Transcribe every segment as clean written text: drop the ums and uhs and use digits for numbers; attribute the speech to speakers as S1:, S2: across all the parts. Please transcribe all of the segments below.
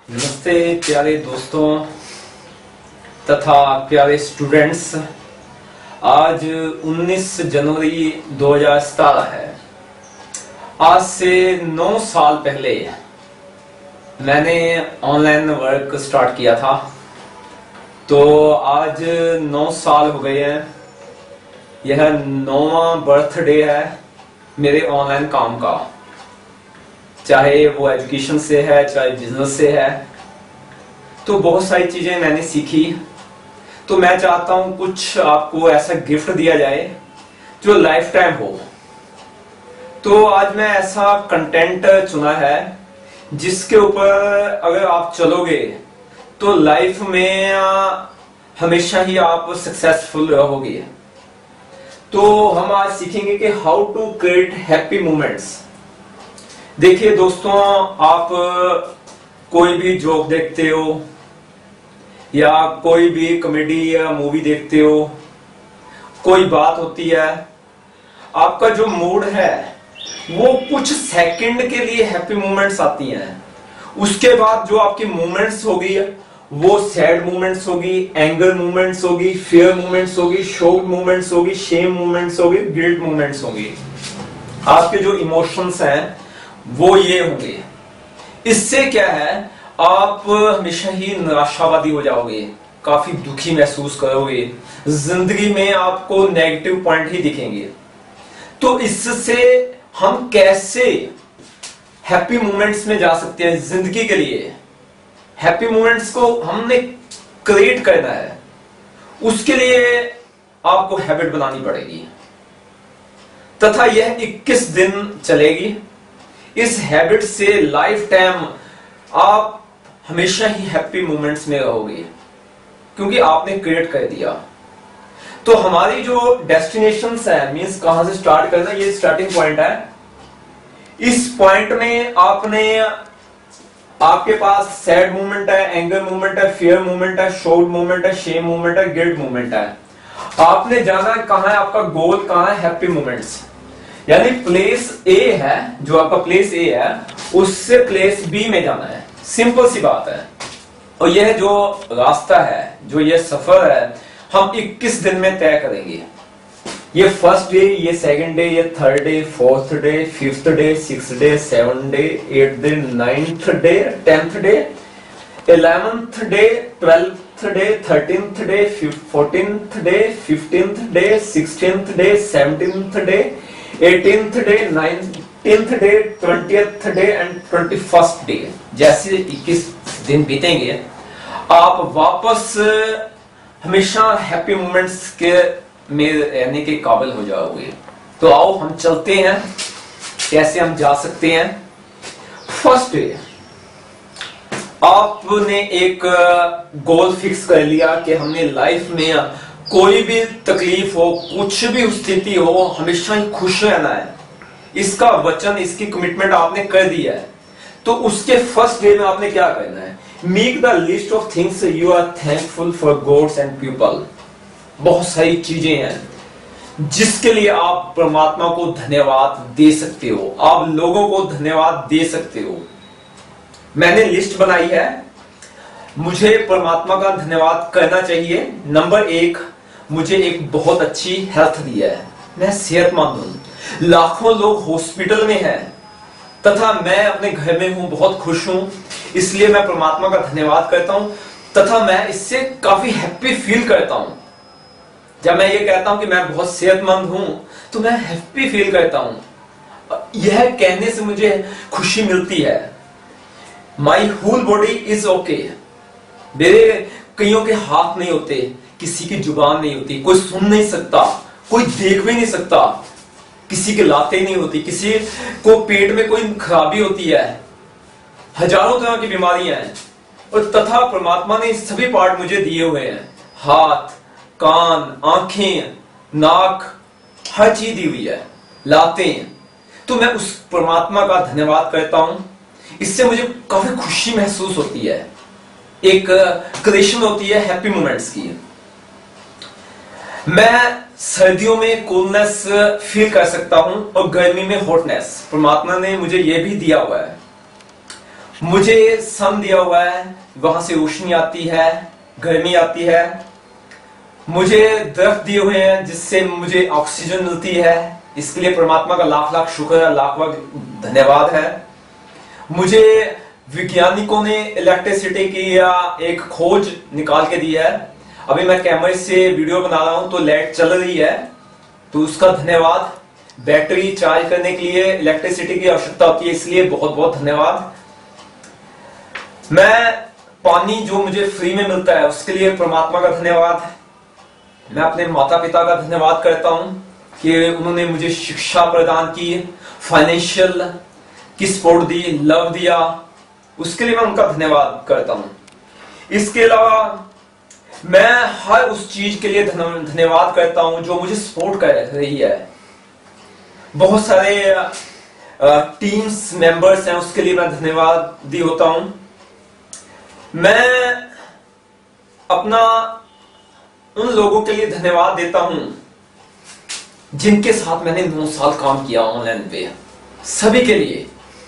S1: नमस्ते प्यारे दोस्तों तथा प्यारे स्टूडेंट्स। आज 19 जनवरी 2017 है। आज से 9 साल पहले मैंने ऑनलाइन वर्क स्टार्ट किया था। तो आज 9 साल हो गए हैं। यह 9वां बर्थडे है मेरे ऑनलाइन काम का, चाहे वो एजुकेशन से है चाहे बिजनेस से है। तो बहुत सारी चीजें मैंने सीखी। तो मैं चाहता हूं कुछ आपको ऐसा गिफ्ट दिया जाए जो लाइफ टाइम हो। तो आज मैं ऐसा कंटेंट चुना है जिसके ऊपर अगर आप चलोगे तो लाइफ में हमेशा ही आप सक्सेसफुल रहोगे। तो हम आज सीखेंगे कि how to create happy moments. देखिए दोस्तों, आप कोई भी जोक देखते हो या कोई भी कॉमेडी या मूवी देखते हो, कोई बात होती है, आपका जो मूड है वो कुछ सेकंड के लिए हैप्पी मोमेंट्स आती हैं। उसके बाद जो आपकी मोमेंट्स होगी वो सैड मोमेंट्स होगी, एंगर मोमेंट्स होगी, फियर मोमेंट्स होगी, शॉक मोमेंट्स होगी, शेम मोमेंट्स होगी, गिल्ट मोमेंट्स होगी। आपके जो इमोशंस हैं वो ये होंगे। इससे क्या है, आप हमेशा ही निराशावादी हो जाओगे, काफी दुखी महसूस करोगे, जिंदगी में आपको नेगेटिव पॉइंट ही दिखेंगे। तो इससे हम कैसे हैप्पी मोमेंट्स में जा सकते हैं? जिंदगी के लिए हैप्पी मोमेंट्स को हमने क्रिएट करना है। उसके लिए आपको हैबिट बनानी पड़ेगी तथा यह 21 दिन चलेगी। इस हैबिट से लाइफ टाइम आप हमेशा ही हैप्पी मोमेंट्स में रहोगे क्योंकि आपने क्रिएट कर दिया। तो हमारी जो डेस्टिनेशंस है, मींस कहां से स्टार्ट करना, ये स्टार्टिंग पॉइंट है। इस पॉइंट में आपके पास सैड मोमेंट है, एंगर मोमेंट है, फियर मोमेंट है, शॉक मोमेंट है, शेम मोमेंट है, गिल्ट मोमेंट है। आपने जाना कहां है, आपका गोल कहां है? Happy moments. यानी प्लेस ए है, जो आपका प्लेस ए है उससे प्लेस बी में जाना है। सिंपल सी बात है। और यह जो रास्ता है, जो यह सफर है, हम 21 दिन में तय करेंगे। ये फर्स्ट डे, ये सेकंड डे, ये third day, fourth day, fifth day, sixth day, seven day, 8th day, 9th day, 10th day, 11th day, 12th day, 13th day, 14th day, 15th day, 16th day, 17th day, 18th day, 19th day, 20th day and 21st day. जैसे 21 दिन बीतेंगे आप वापस हमेशा happy moments के में रहने के काबिल हो जाओगे। तो आओ हम चलते हैं, कैसे हम जा सकते हैं। फर्स्ट डे, आपने एक गोल फिक्स कर लिया कि हमने लाइफ में कोई भी तकलीफ हो, कुछ भी स्थिति हो, हमेशा ही खुश रहना है। इसका वचन, इसकी कमिटमेंट आपने कर दिया है। तो उसके फर्स्ट डे में आपने क्या करना है? Make the list of things you are thankful for gods and people. बहुत सारी चीजें हैं जिसके लिए आप परमात्मा को धन्यवाद दे सकते हो, आप लोगों को धन्यवाद दे सकते हो। मैंने लिस्ट बनाई है, मुझे परमात्मा का धन्यवाद करना चाहिए। नंबर 1, मुझे एक बहुत अच्छी हेल्थ दी है, मैं सेहतमंद हूं। लाखों लोग हॉस्पिटल में हैं तथा मैं अपने घर में हूं, बहुत खुश हूं। इसलिए मैं परमात्मा का धन्यवाद करता हूं तथा मैं इससे काफी हैप्पी फील करता हूं। जब मैं ये कहता हूं कि मैं बहुत सेहतमंद हूं तो मैं हैप्पी फील करता हूं। यह कहने से मुझे खुशी मिलती है। My whole body is okay. मेरे कईयों के हाथ नहीं होते, किसी की जुबान नहीं होती, कोई सुन नहीं सकता, कोई देख भी नहीं सकता, किसी के लाते नहीं होती, किसी को पेट में कोई खराबी होती है, हजारों तरह की बीमारियां हैं। और तथा परमात्मा ने सभी पार्ट मुझे दिए हुए हैं, हाथ, कान, आंखें, नाक, हर चीज दी हुई है, लाते हैं। तो मैं उस परमात्मा का धन्यवाद करता हूं। इससे मुझे काफी खुशी महसूस होती है, एक क्रिएशन होती है हैप्पी मोमेंट्स की। मैं सर्दियों में कूलनेस फील कर सकता हूं और गर्मी में हॉटनेस। परमात्मा ने मुझे यह भी दिया हुआ है। मुझे सन दिया हुआ है, वहां से रोशनी आती है, गर्मी आती है। मुझे दरख्त दिए हुए हैं जिससे मुझे ऑक्सीजन मिलती है, इसके लिए परमात्मा का लाख लाख शुक्र है, लाख लाख धन्यवाद है। मुझे वैज्ञानिकों ने इलेक्ट्रिसिटी की एक खोज निकाल के दी है। अभी मैं कैमरे से वीडियो बना रहा हूं तो लाइट चल रही है, तो उसका धन्यवाद। बैटरी चार्ज करने के लिए इलेक्ट्रिसिटी की आवश्यकता होती है, इसलिए बहुत बहुत धन्यवाद। मैं पानी जो मुझे फ्री में मिलता है उसके लिए परमात्मा का धन्यवाद। मैं अपने माता पिता का धन्यवाद करता हूं कि उन्होंने मुझे शिक्षा प्रदान की, फाइनेंशियल की सपोर्ट दी, लव दिया, उसके लिए मैं उनका धन्यवाद करता हूं। इसके अलावा मैं हर उस चीज के लिए धन्यवाद करता हूं जो मुझे सपोर्ट कर रही है। बहुत सारे टीम्स मेंबर्स हैं, उसके लिए मैं धन्यवादी होता हूं। मैं अपना उन लोगों के लिए धन्यवाद देता हूं जिनके साथ मैंने 9 साल काम किया ऑनलाइन पे, सभी के लिए।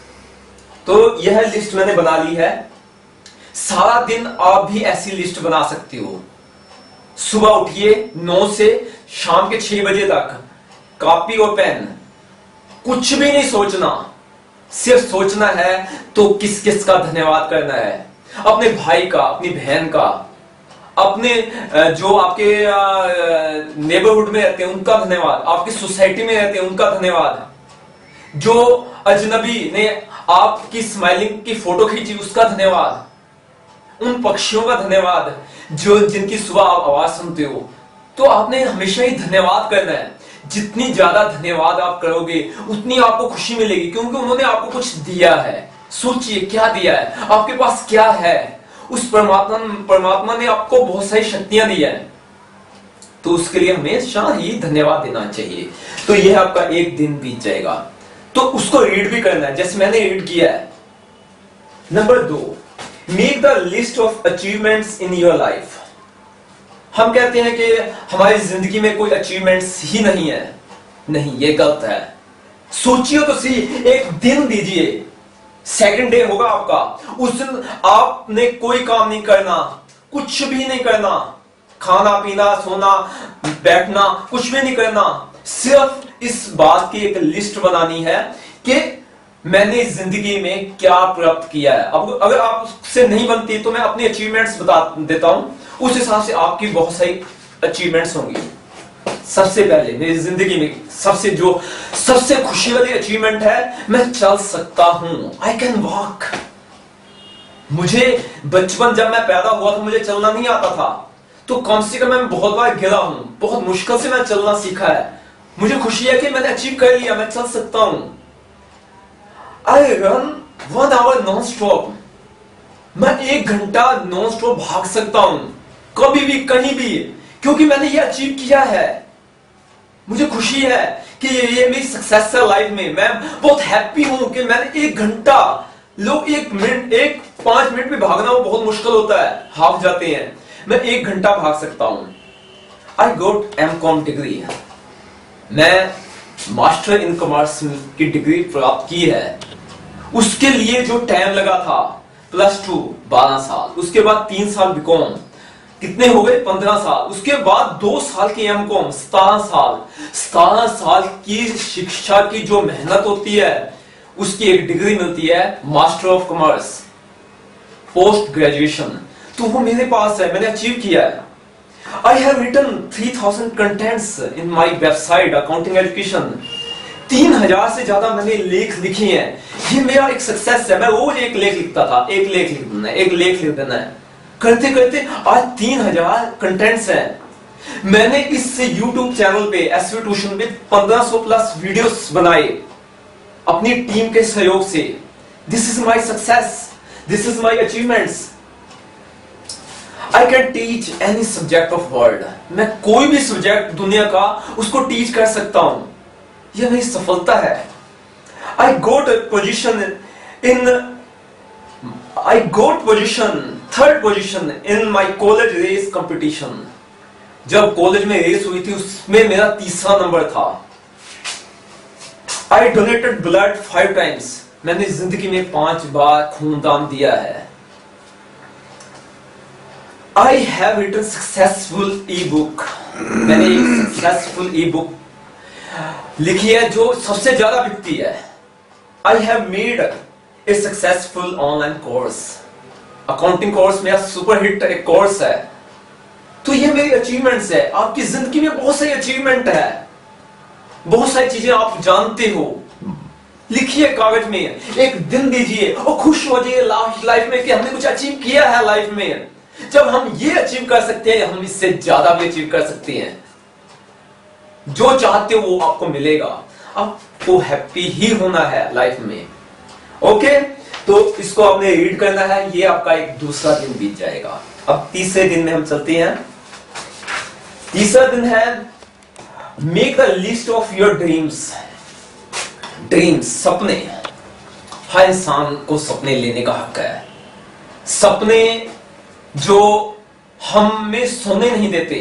S1: तो यह लिस्ट मैंने बना ली है। सारा दिन आप भी ऐसी लिस्ट बना सकते हो। सुबह उठिए 9 से शाम के 6 बजे तक, कॉपी और पेन, कुछ भी नहीं सोचना, सिर्फ सोचना है तो किस किस का धन्यवाद करना है। अपने भाई का, अपनी बहन का, अपने जो आपके नेबरहुड में रहते हैं उनका धन्यवाद, आपकी सोसाइटी में रहते हैं उनका धन्यवाद, जो अजनबी ने आपकी स्माइलिंग की फोटो खींची उसका धन्यवाद, उन पक्षियों का धन्यवाद जो जिनकी सुबह आप आवाज सुनते हो। तो आपने हमेशा ही धन्यवाद करना है। जितनी ज्यादा धन्यवाद आप करोगे उतनी आपको खुशी मिलेगी, क्योंकि उन्होंने आपको कुछ दिया है। सोचिए क्या दिया है, आपके पास क्या है। उस परमात्मा ने आपको बहुत सारी शक्तियां दी है, तो उसके लिए हमेशा ही धन्यवाद देना चाहिए। तो यह आपका एक दिन बीत जाएगा, तो उसको रीड भी करना है जैसे मैंने रीड किया है। Number 2, make the list of achievements in your life. हम कहते हैं कि हमारी जिंदगी में कोई अचीवमेंट्स ही नहीं है। नहीं, ये गलत है। सोचिए तो सही, एक दिन दीजिए, सेकंड डे होगा आपका, उस दिन आपने कोई काम नहीं करना, कुछ भी नहीं करना, खाना पीना सोना बैठना कुछ भी नहीं करना। सिर्फ इस बात की एक लिस्ट बनानी है कि मैंने जिंदगी में क्या प्राप्त किया है। अब अगर आपसे नहीं बनती तो मैं अपनी अचीवमेंट्स बता देता हूं, उस हिसाब से आपकी बहुत सारी अचीवमेंट्स होंगी। सबसे पहले मेरी जिंदगी में सबसे खुशी वाली अचीवमेंट है, मैं चल सकता हूं। I can walk. मुझे बचपन जब मैं पैदा हुआ था मुझे चलना नहीं आता था, तो कम से कम मैं बहुत बार गिरा हूं, बहुत मुश्किल से मैं चलना सीखा है। मुझे खुशी है कि मैंने अचीव कर लिया, मैं चल सकता हूं। I run 1 hour non stop. मैं 1 घंटा नॉन स्टॉप भाग सकता हूं, कभी भी कहीं भी, क्योंकि मैंने ये अचीव किया है। मुझे खुशी है कि ये मेरी सक्सेस है लाइफ में। मैं बहुत हैप्पी हूं कि मैंने 1 घंटा, लोग 1 मिनट 5 मिनट में भागना वो बहुत मुश्किल होता है, हाफ जाते हैं। मैं 1 घंटा भाग सकता हूं। I got MCom degree. मैं मास्टर इन कॉमर्स की डिग्री प्राप्त की है। उसके लिए जो टाइम लगा था, +2 12 साल, उसके बाद 3 साल बीकॉम, कितने हो गए 15 साल, उसके बाद 2 साल की एमकॉम, 17 साल। 17 साल की शिक्षा की जो मेहनत होती है उसकी एक डिग्री मिलती है, master of commerce, post graduation. तो वो मेरे पास है, मैंने अचीव किया है। I have written 3000 contents in my website accounting education. 3000 से ज्यादा मैंने लेख लिखे हैं। ये मेरा एक सक्सेस है। मैं रोज एक लेख लिखता था, एक लेख लिख देना है, एक लेख लिख देना है, करते करते आज 3000 कंटेंट्स हैं। मैंने इस YouTube चैनल पे Svtuition पे 1500+ वीडियोस बनाए अपनी टीम के सहयोग से। This is my success, this is my achievements. I can teach any subject of world. मैं कोई भी सब्जेक्ट दुनिया का उसको टीच कर सकता हूं, यह मेरी सफलता है। I got position 3rd position in my college race competition. जब कॉलेज में रेस हुई थी उसमें मेरा 3रा नंबर था। I donated blood 5 times। मैंने जिंदगी में 5 बार खूनदान दिया है। I have written successful e book. मैंने एक सक्सेसफुल ई बुक लिखी है जो सबसे ज्यादा बिकती है। I have made a successful online course। Accounting course मेरा सुपर हिट एक कोर्स है। तो ये मेरी अचीवमेंट्स है। आपकी जिंदगी में बहुत सारी अचीवमेंट है, बहुत सारी चीजें आप जानते हो। लिखिए कागज में, एक दिन दीजिए और खुश हो जाइए लाइफ में कि हमने कुछ अचीव किया है लाइफ में। जब हम ये अचीव कर सकते हैं, हम इससे ज्यादा भी अचीव कर सकते हैं। जो चाहते हो वो आपको मिलेगा। आपको हैप्पी ही होना है लाइफ में। ओके, तो इसको आपने रीड करना है। ये आपका एक दूसरा दिन बीत जाएगा। अब तीसरे दिन में हम चलते हैं। तीसरा दिन है make the list of your dreams. Dreams, सपने। हर इंसान को सपने लेने का हक है। सपने जो हमें सोने नहीं देते।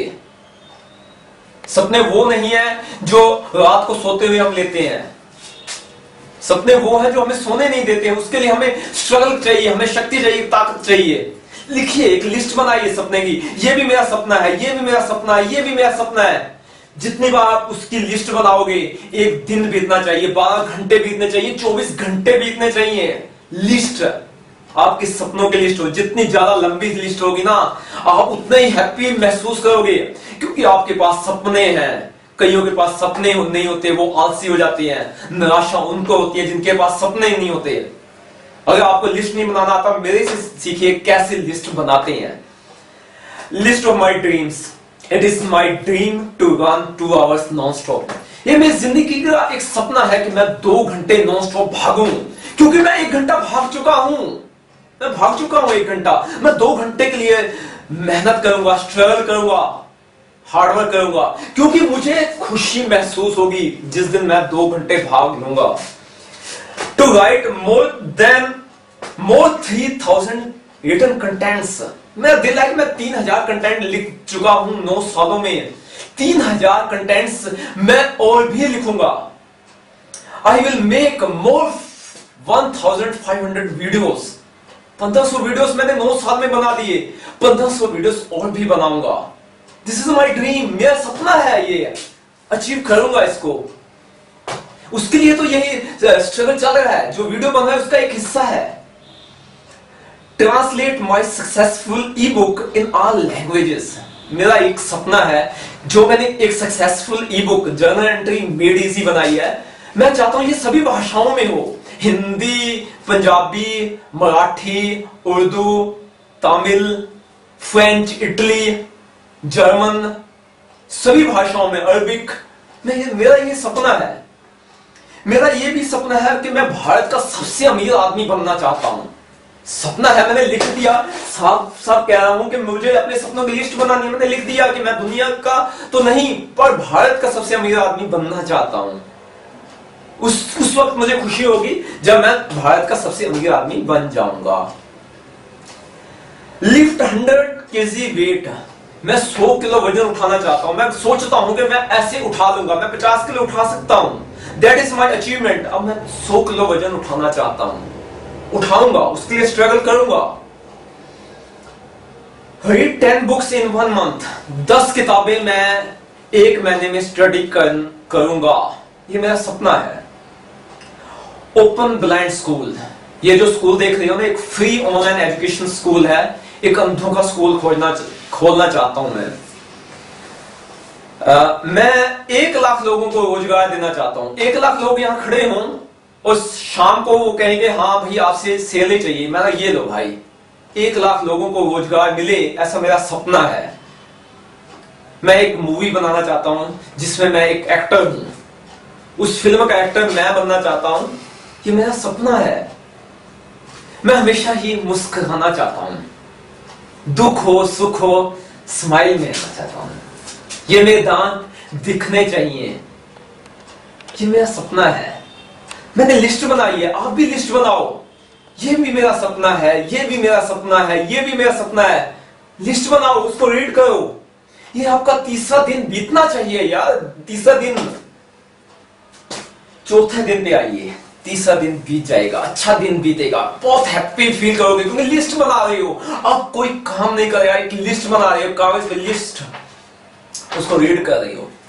S1: सपने वो नहीं है जो रात को सोते हुए हम लेते हैं। सपने वो है जो हमें सोने नहीं देते। उसके लिए हमें स्ट्रगल चाहिए, हमें शक्ति चाहिए, ताकत चाहिए। लिखिए, एक लिस्ट बनाइए सपने की। ये भी मेरा सपना है, ये भी मेरा सपना है, ये भी मेरा सपना है। जितनी बार आप उसकी लिस्ट बनाओगे, एक दिन बीतना चाहिए, 12 घंटे बीतने चाहिए, 24 घंटे बीतने चाहिए। लिस्ट आपके सपनों की लिस्ट हो। जितनी ज्यादा लंबी लिस्ट होगी ना, आप उतना ही हैप्पी महसूस करोगे, क्योंकि आपके पास सपने हैं। कईयों के पास सपने नहीं होते, वो आलसी हो जाते हैं। निराशा उनको होती है जिनके पास सपने नहीं होते। अगर आपको लिस्ट नहीं बनाना आता, मेरे से सीखिए कैसे लिस्ट बनाते हैं। List of my dreams. It is my dream to run 2 hours non stop. ये मेरी जिंदगी का एक सपना है कि मैं 2 घंटे नॉन स्टॉप भागूं, क्योंकि मैं 1 घंटा भाग चुका हूं। मैं भाग चुका हूं 1 घंटा। मैं 2 घंटे के लिए मेहनत करूंगा, स्ट्रगल करूंगा, हार्डवर्क करूंगा, क्योंकि मुझे खुशी महसूस होगी जिस दिन मैं 2 घंटे भाग लूंगा। To write more 3000 written contents. मेरा दिल है कि मैं 3000 कंटेंट लिख चुका हूं 9 सालों में। 3000 कंटेंट्स मैं और भी लिखूंगा। I will make more 1500 videos. 1500 videos मैंने 9 साल में बना दिए। 1500 वीडियोस और भी बनाऊंगा। This is my dream. मेरा सपना है, ये अचीव करूंगा इसको। उसके लिए तो यही स्ट्रगल चल रहा है। जो वीडियो बन रहा है उसका एक हिस्सा है। Translate my successful e book in all languages. मेरा एक सपना है जो मैंने एक successful e book journal entry made easy बनाई है। मैं चाहता हूं ये सभी भाषाओं में हो। Hindi, Punjabi, Marathi, Urdu, Tamil, French, Italy, German, सभी भाषाओं में, अरबिक। मेरा ये सपना है। मेरा ये भी सपना है कि मैं भारत का सबसे अमीर आदमी बनना चाहता हूं। सपना है, मैंने लिख दिया। साफ साफ कह रहा हूं कि मुझे अपने सपनों की लिस्ट बनानी है। मैंने लिख दिया कि मैं दुनिया का तो नहीं, पर भारत का सबसे अमीर आदमी बनना चाहता हूं। उस वक्त मुझे खुशी होगी जब मैं भारत का सबसे अमीर आदमी बन जाऊंगा। Lift 100 kg weight. मैं 100 किलो वजन उठाना चाहता हूं। मैं सोचता हूं कि मैं ऐसे उठा लूंगा, मैं 50 किलो उठा सकता हूं। That is my achievement. अब मैं 100 किलो वजन उठाना चाहता हूं, उठाऊंगा, उसके लिए स्ट्रगल करूंगा। रीड 10 बुक्स इन 1 month। 10 किताबें मैं 1 महीने में स्टडी करूंगा। ये मेरा सपना है। Open blind school. ये जो स्कूल देख रही हो ना, एक फ्री ऑनलाइन एजुकेशन स्कूल है। एक अंधों का स्कूल खोलना चाहता हूं मैं 1 लाख लोगों को रोजगार देना चाहता हूं। 1 लाख लोग यहां खड़े हों और शाम को वो कहेंगे हाँ भाई आपसे सेलें चाहिए। मैं ये लो भाई, 1 लाख लोगों को रोजगार मिले, ऐसा मेरा सपना है। मैं एक मूवी बनाना चाहता हूं जिसमें मैं एक एक्टर हूं। उस फिल्म का एक्टर मैं बनना चाहता हूं। ये मेरा सपना है। मैं हमेशा ही मुस्कुराना चाहता हूं। दुख हो, सुख हो, स्माइल में रहना चाहता हूं। ये मेरे दांत दिखने चाहिए। ये मेरा सपना है। मैंने लिस्ट बनाई है, आप भी लिस्ट बनाओ। ये भी मेरा सपना है, ये भी मेरा सपना है, ये भी मेरा सपना है। लिस्ट बनाओ, उसको रीड करो। ये आपका तीसरा दिन बीतना चाहिए यार। तीसरा दिन, चौथे दिन पे आइए। तीसरा दिन बीत जाएगा, अच्छा दिन बीतेगा, बहुत हैप्पी फील करोगे क्योंकि लिस्ट बना रहे हो। अब कोई काम नहीं करेगा, एक लिस्ट बना रहे हो, कागज पे लिस्ट, उसको रीड कर रही हो।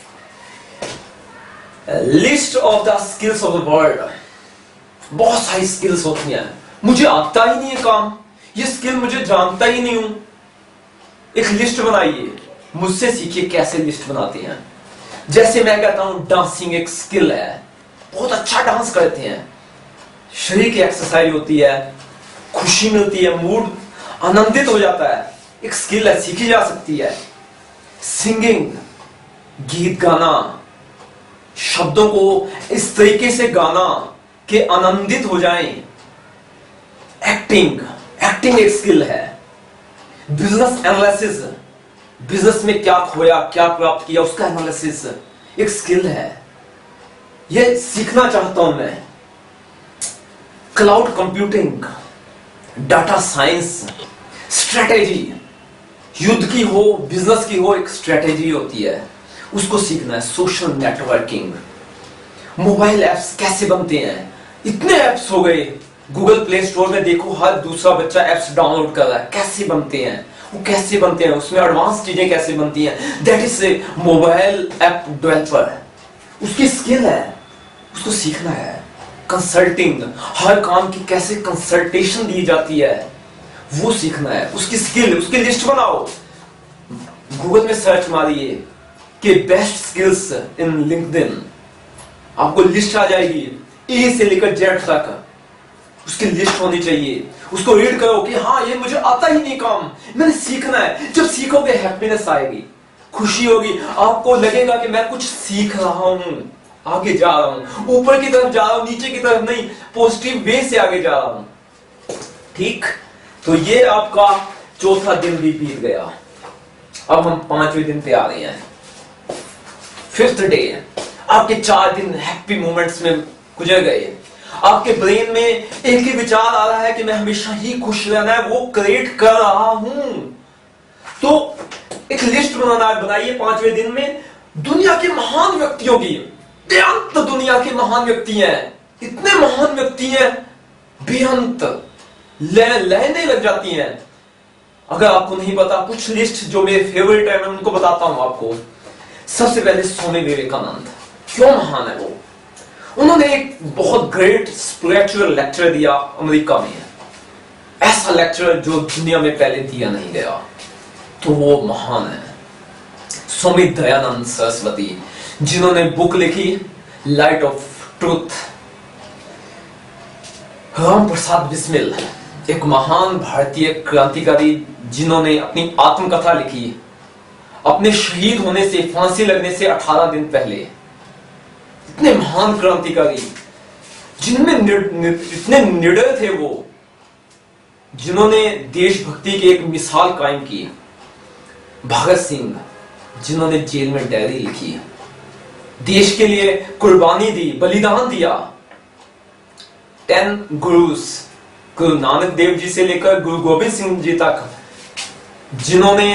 S1: List of the skills of the world. बहुत सारी स्किल्स होती हैं, मुझे आता ही नहीं है काम, ये स्किल मुझे जानता ही नहीं हूं। एक लिस्ट बनाइए, मुझसे सीखिए कैसे लिस्ट बनाते हैं। जैसे मैं कहता हूं डांसिंग एक स्किल है, बहुत अच्छा डांस करते हैं, शरीर की एक्सरसाइज होती है, खुशी मिलती है, मूड आनंदित हो जाता है, एक स्किल है, सीखी जा सकती है। सिंगिंग, गीत गाना, शब्दों को इस तरीके से गाना कि आनंदित हो जाएं। एक्टिंग, एक्टिंग एक स्किल है। बिजनेस एनालिसिस, बिजनेस में क्या खोया क्या प्राप्त किया उसका एनालिसिस एक स्किल है, ये सीखना चाहता हूं मैं। Cloud computing, data science, strategy, युद्ध की हो बिजनेस की हो, एक स्ट्रेटेजी होती है, उसको सीखना है। सोशल नेटवर्किंग, मोबाइल एप्स कैसे बनते हैं, इतने एप्स हो गए, गूगल प्ले स्टोर में देखो हर दूसरा बच्चा एप्स डाउनलोड कर रहा है, कैसे बनते हैं वो, कैसे बनते हैं, उसमें एडवांस चीजें कैसे बनती हैं, that is a mobile app developer, उसकी स्किल है, उसको सीखना है। कंसल्टिंग, हर काम की कैसे कंसल्टेशन दी जाती है वो सीखना है, उसकी स्किल, उसकी लिस्ट बनाओ। गूगल में सर्च मारिए कि बेस्ट स्किल्स इन लिंक्डइन, आपको लिस्ट आ जाएगी, ए से लेकर जेड तक उसकी लिस्ट होनी चाहिए। उसको रीड करो कि हाँ ये मुझे आता ही नहीं काम, मैंने सीखना है। जब सीखोगे हैप्पीनेस आएगी, खुशी होगी, आपको लगेगा कि मैं कुछ सीख रहा हूं, आगे जा रहा हूं, ऊपर की तरफ जा रहा हूं, नीचे की तरफ नहीं, पॉजिटिव वे से आगे जा रहा हूं। ठीक, तो ये आपका चौथा दिन भी बीत गया। अब हम 5वें दिन पे आ रहे हैं, 5th डे। आपके 4 दिन हैप्पी मोमेंट्स में गुजर गए। आपके ब्रेन में एक ही विचार आ रहा है कि मैं हमेशा ही खुश रहना है, वो क्रिएट कर रहा हूं। तो एक लिस्ट बनाइए 5वें दिन में दुनिया के महान व्यक्तियों की, बेअंत दुनिया के महान व्यक्ति हैं, इतने महान व्यक्ति हैं, बेअंत लेने लग जाती हैं। अगर आपको नहीं पता, कुछ लिस्ट जो मेरे फेवरेट है मैं उनको बताता हूं आपको। सबसे पहले स्वामी विवेकानंद, क्यों महान है वो? उन्होंने एक बहुत ग्रेट स्पिरिचुअल लेक्चर दिया अमेरिका में, ऐसा लेक्चर जो दुनिया में पहले दिया नहीं गया, तो वो महान है। स्वामी दयानंद सरस्वती, जिन्होंने बुक लिखी light of truth. Ram Prasad Bismil, एक महान भारतीय क्रांतिकारी जिन्होंने अपनी आत्मकथा लिखी अपने शहीद होने से, फांसी लगने से 18 दिन पहले। इतने महान क्रांतिकारी, जिनमें इतने निडर थे वो, जिन्होंने देशभक्ति की एक मिसाल कायम की। भगत सिंह, जिन्होंने जेल में डायरी लिखी, देश के लिए कुर्बानी दी, बलिदान दिया। 10 गुरुस, गुरु नानक देव जी से लेकर गुरु गोविंद सिंह जी तक, जिन्होंने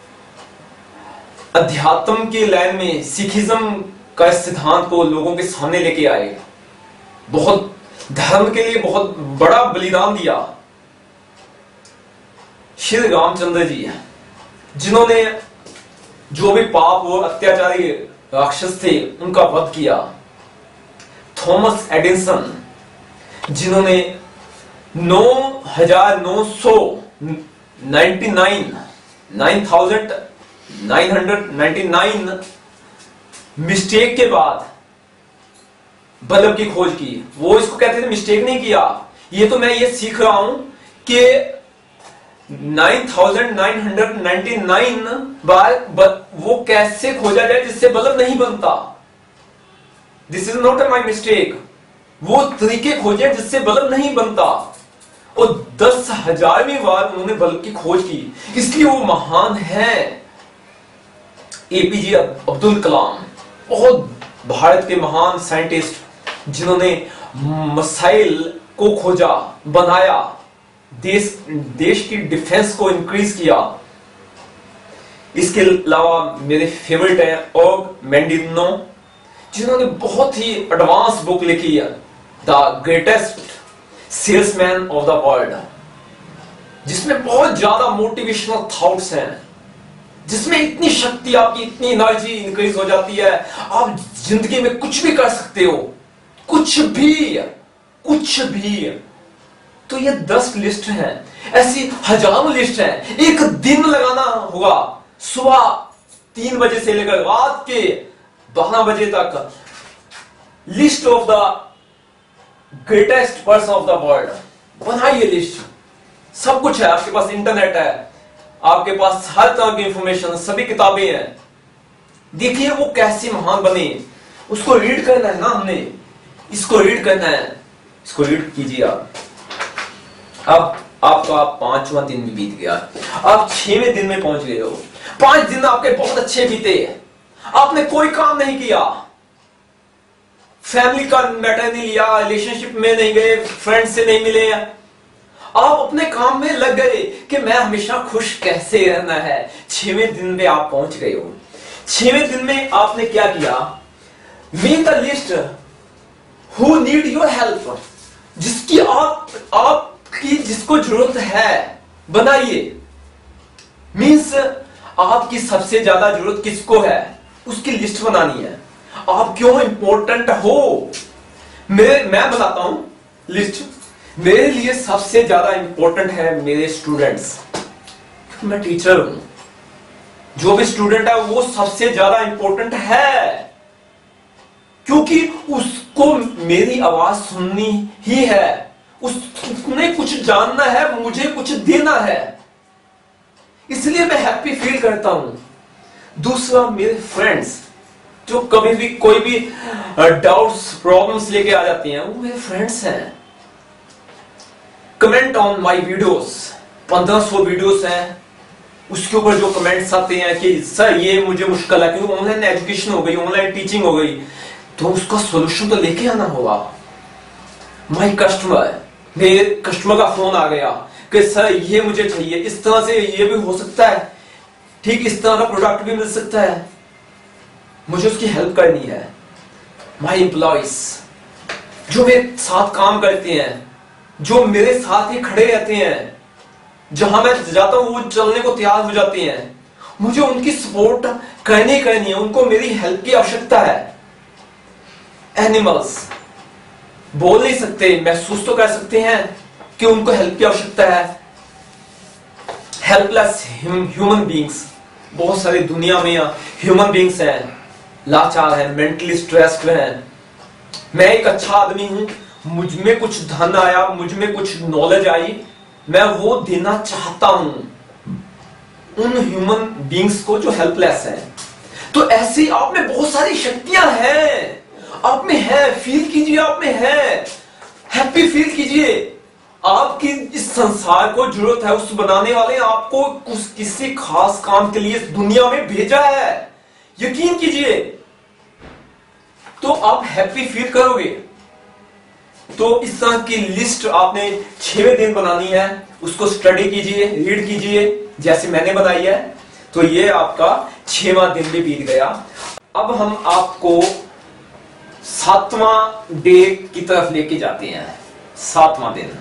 S1: अध्यात्म की लाइन में सिखिज्म का सिद्धांत को लोगों के सामने लेके आए, बहुत धर्म के लिए बहुत बड़ा बलिदान दिया। श्री रामचंद्र जी, जिन्होंने जो भी पाप और अत्याचारी राक्षस थे उनका वध किया। थॉमस एडिसन, जिन्होंने 9,999 मिस्टेक के बाद बल्ब की खोज की। वो इसको कहते थे मिस्टेक नहीं किया, ये तो मैं ये सीख रहा हूं कि 9,999 बार वो कैसे खोजा जाए जिससे बल्ब नहीं बनता। This is not my mistake, वो तरीके खोजे जिससे बल्ब नहीं बनता। और 10,000वीं बार उन्होंने बल्ब की खोज की, इसलिए वो महान है। एपीजे अब्दुल कलाम, बहुत भारत के महान साइंटिस्ट, जिन्होंने मिसाइल को खोजा, बनाया, देश की डिफेंस को इंक्रीज किया। इसके अलावा मेरे फेवरेट है ऑग मेंडिनो, जिन्होंने बहुत ही एडवांस बुक लिखी है the greatest salesman of the world, जिसमें बहुत ज्यादा मोटिवेशनल थॉट्स हैं, जिसमें इतनी शक्ति, आपकी इतनी एनर्जी इंक्रीज हो जाती है, आप जिंदगी में कुछ भी कर सकते हो, कुछ भी। तो ये 10 लिस्ट हैं, ऐसी हजारों लिस्ट हैं। एक दिन लगाना होगा, सुबह 3 बजे से लेकर रात के 12 बजे तक, list of the greatest person of the world. बनाइए लिस्ट, सब कुछ है आपके पास, इंटरनेट है, आपके पास हर तरह की इंफॉर्मेशन, सभी किताबें हैं। देखिए वो कैसे महान बने, उसको रीड करना है ना, हमने इसको रीड करना है, इसको रीड कीजिए आप। अब आपका 5वां दिन भी बीत गया, आप 6वें दिन में पहुंच गए हो। 5 दिन आपके बहुत अच्छे बीते, आपने कोई काम नहीं किया, फैमिली का मैटर नहीं लिया, रिलेशनशिप में नहीं गए, फ्रेंड से नहीं मिले, आप अपने काम में लग गए कि मैं हमेशा खुश कैसे रहना है। 6वें दिन में आप पहुंच गए हो। 6वें दिन में आपने क्या किया? Make the list who need your help, जिसकी आपकी जिसको जरूरत है बनाइए। मीन्स आपकी सबसे ज्यादा जरूरत किसको है, उसकी लिस्ट बनानी है। आप क्यों इंपॉर्टेंट हो, मैं बताता हूं लिस्ट। मेरे लिए सबसे ज्यादा इंपॉर्टेंट है मेरे स्टूडेंट्स, मैं टीचर हूं। जो भी स्टूडेंट है वो सबसे ज्यादा इंपॉर्टेंट है, क्योंकि उसको मेरी आवाज सुननी ही है, उसने कुछ जानना है, मुझे कुछ देना है, इसलिए मैं हैप्पी फील करता हूं। दूसरा, मेरे फ्रेंड्स जो कभी भी कोई भी डाउट्स, प्रॉब्लम्स लेके आ जाती हैं, वो मेरे फ्रेंड्स हैं। Comment on my videos, 1500 videos हैं, उसके ऊपर जो कमेंट्स आते हैं कि सर ये मुझे मुश्किल है, क्योंकि ऑनलाइन एजुकेशन हो गई, ऑनलाइन टीचिंग हो गई, तो उसका सॉल्यूशन तो लेके आना होगा। माई कस्टमर, मेरे कस्टमर का फोन आ गया कि सर ये मुझे चाहिए, इस तरह से ये भी हो सकता है, ठीक इस तरह का प्रोडक्ट भी मिल सकता है, मुझे उसकी हेल्प करनी है। माई एम्प्लॉइज जो मेरे साथ काम करते हैं, जो मेरे साथ ही खड़े रहते हैं, जहां मैं जाता हूं वो चलने को तैयार हो जाते हैं, मुझे उनकी सपोर्ट करनी है, उनको मेरी हेल्प की आवश्यकता है। एनिमल्स बोल नहीं सकते, महसूस तो कर सकते हैं कि उनको हेल्प की आवश्यकता है। हेल्पलेस ह्यूमन बींग्स, बहुत सारी दुनिया में ह्यूमन बींग्स हैं, लाचार हैं, मेंटली स्ट्रेस्ड हैं। मैं एक अच्छा आदमी हूं, मुझ में कुछ धन आया, मुझ में कुछ नॉलेज आई, मैं वो देना चाहता हूं उन ह्यूमन बींग्स को जो हेल्पलेस हैं। तो ऐसी आप में बहुत सारी शक्तियां हैं, आप में है, फील कीजिए, आप में है, हैप्पी फील कीजिए। आपकी इस संसार को जरूरत है, उस बनाने वाले आपको किसी खास काम के लिए दुनिया में भेजा है, यकीन कीजिए। तो आप हैप्पी फील करोगे। तो इस तरह की लिस्ट आपने 6वें दिन बनानी है, उसको स्टडी कीजिए, रीड कीजिए जैसे मैंने बनाई है। तो ये आपका 6वां दिन भी बीत गया। अब हम आपको 7वां डे की तरफ लेके जाते हैं। 7वां दिन,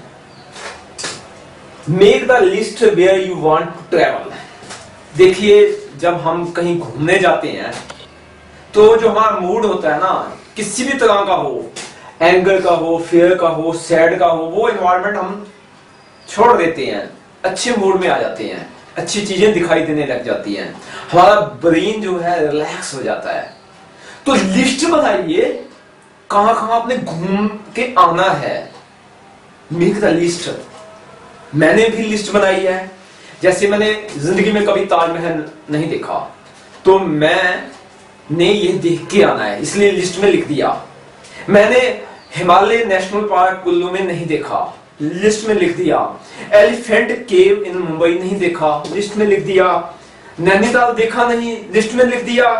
S1: make the list where you want to travel. देखिए जब हम कहीं घूमने जाते हैं तो जो हमारा मूड होता है ना, किसी भी तरह का हो, एंगर का हो, फेयर का हो, सैड का हो, वो एनवायरनमेंट हम छोड़ देते हैं, अच्छे मूड में आ जाते हैं, अच्छी चीजें दिखाई देने लग जाती हैं, हमारा ब्रेन जो है रिलैक्स हो जाता है। तो लिस्ट बनाइए कहां कहां आपने घूम के आना है। Make the list. मैंने भी लिस्ट बनाई है। जैसे मैंने जिंदगी में कभी ताजमहल नहीं देखा, तो मैंने ये देख के आना है, इसलिए लिस्ट में लिख दिया। मैंने हिमालय नेशनल पार्क कुल्लू में नहीं देखा, लिस्ट में लिख दिया। एलिफेंट केव इन मुंबई नहीं देखा, लिस्ट में लिख दिया। नैनीताल देखा नहीं, लिस्ट में लिख दिया।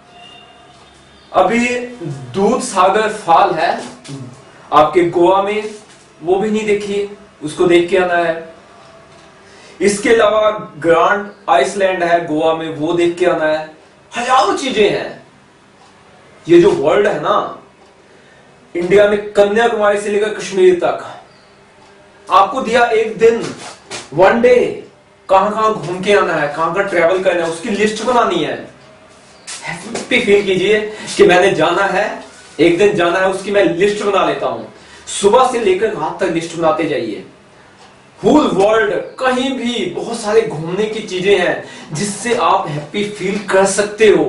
S1: अभी दूध सागर फॉल है आपके गोवा में, वो भी नहीं देखी, उसको देख के आना है। इसके अलावा ग्रांड आइसलैंड है गोवा में, वो देख के आना है। हजारों चीजें हैं। ये जो वर्ल्ड है ना, इंडिया में कन्याकुमारी से लेकर कश्मीर तक आपको दिया एक दिन, वन डे, कहां कहां घूम के आना है, कहां कहां ट्रेवल करना है, उसकी लिस्ट बनानी है। हैप्पी फील कीजिए कि मैंने जाना है, एक दिन जाना है, उसकी मैं लिस्ट बना लेता हूं। सुबह से लेकर रात तक लिस्ट बनाते जाइए। होल वर्ल्ड, कहीं भी बहुत सारे घूमने की चीजें हैं जिससे आप हैप्पी फील कर सकते हो।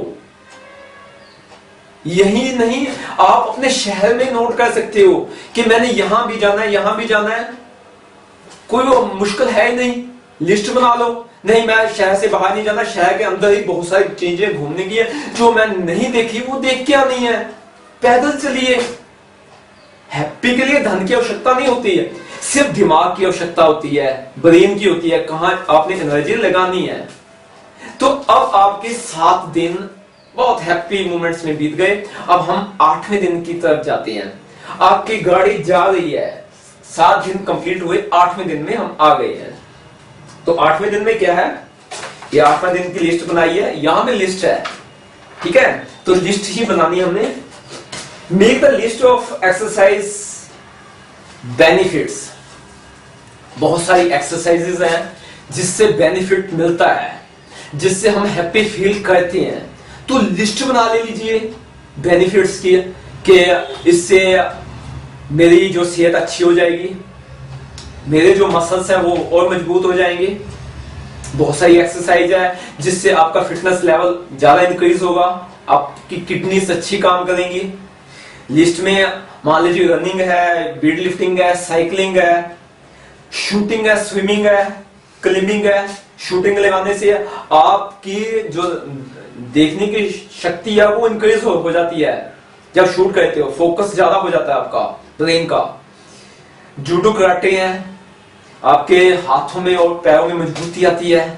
S1: यही नहीं, आप अपने शहर में नोट कर सकते हो कि मैंने यहां भी जाना है, यहां भी जाना है। कोई वो मुश्किल है ही नहीं, लिस्ट बना लो। नहीं, मैं शहर से बाहर नहीं जाना, शहर के अंदर ही बहुत सारी चीजें घूमने की है, जो मैं नहीं देखी वो देख के आनी है। पैदल चलिए। हैप्पी के लिए धन की आवश्यकता नहीं होती है, सिर्फ दिमाग की आवश्यकता होती है, ब्रेन की होती है, कहां आपने एनर्जी लगानी है। तो अब आपके 7 दिन बहुत हैप्पी मोमेंट्स में बीत गए। अब हम 8वें दिन की तरफ जाते हैं। आपकी गाड़ी जा रही है, 7 दिन कंप्लीट हुए, 8वें दिन में हम आ गए हैं। तो 8वें दिन में क्या है, ये 8वां दिन की लिस्ट बनाई है, यहां में लिस्ट है, ठीक है। तो लिस्ट ही बनानी है हमने। Make the list of exercise benefits. बहुत सारी एक्सरसाइजेज हैं जिससे बेनिफिट मिलता है, जिससे हम हैप्पी फील करते हैं। तो लिस्ट बना ले लीजिए बेनिफिट्स की, कि इससे मेरी जो सेहत अच्छी हो जाएगी, मेरे जो मसल्स हैं वो और मजबूत हो जाएंगे। बहुत सारी एक्सरसाइज है जिससे आपका फिटनेस लेवल ज्यादा इंक्रीज होगा, आपकी किडनीज अच्छी काम करेंगी। लिस्ट में मान लीजिए रनिंग है, वेट लिफ्टिंग है, साइकिलिंग है, शूटिंग है, स्विमिंग है, क्लाइंबिंग है। शूटिंग लगाने से आपकी जो देखने की शक्ति है वो इंक्रीज हो जाती है। जब शूट करते हो फोकस ज्यादा हो जाता है आपका ब्रेन का। जूडो कराटे हैं, आपके हाथों में और पैरों में मजबूती आती है।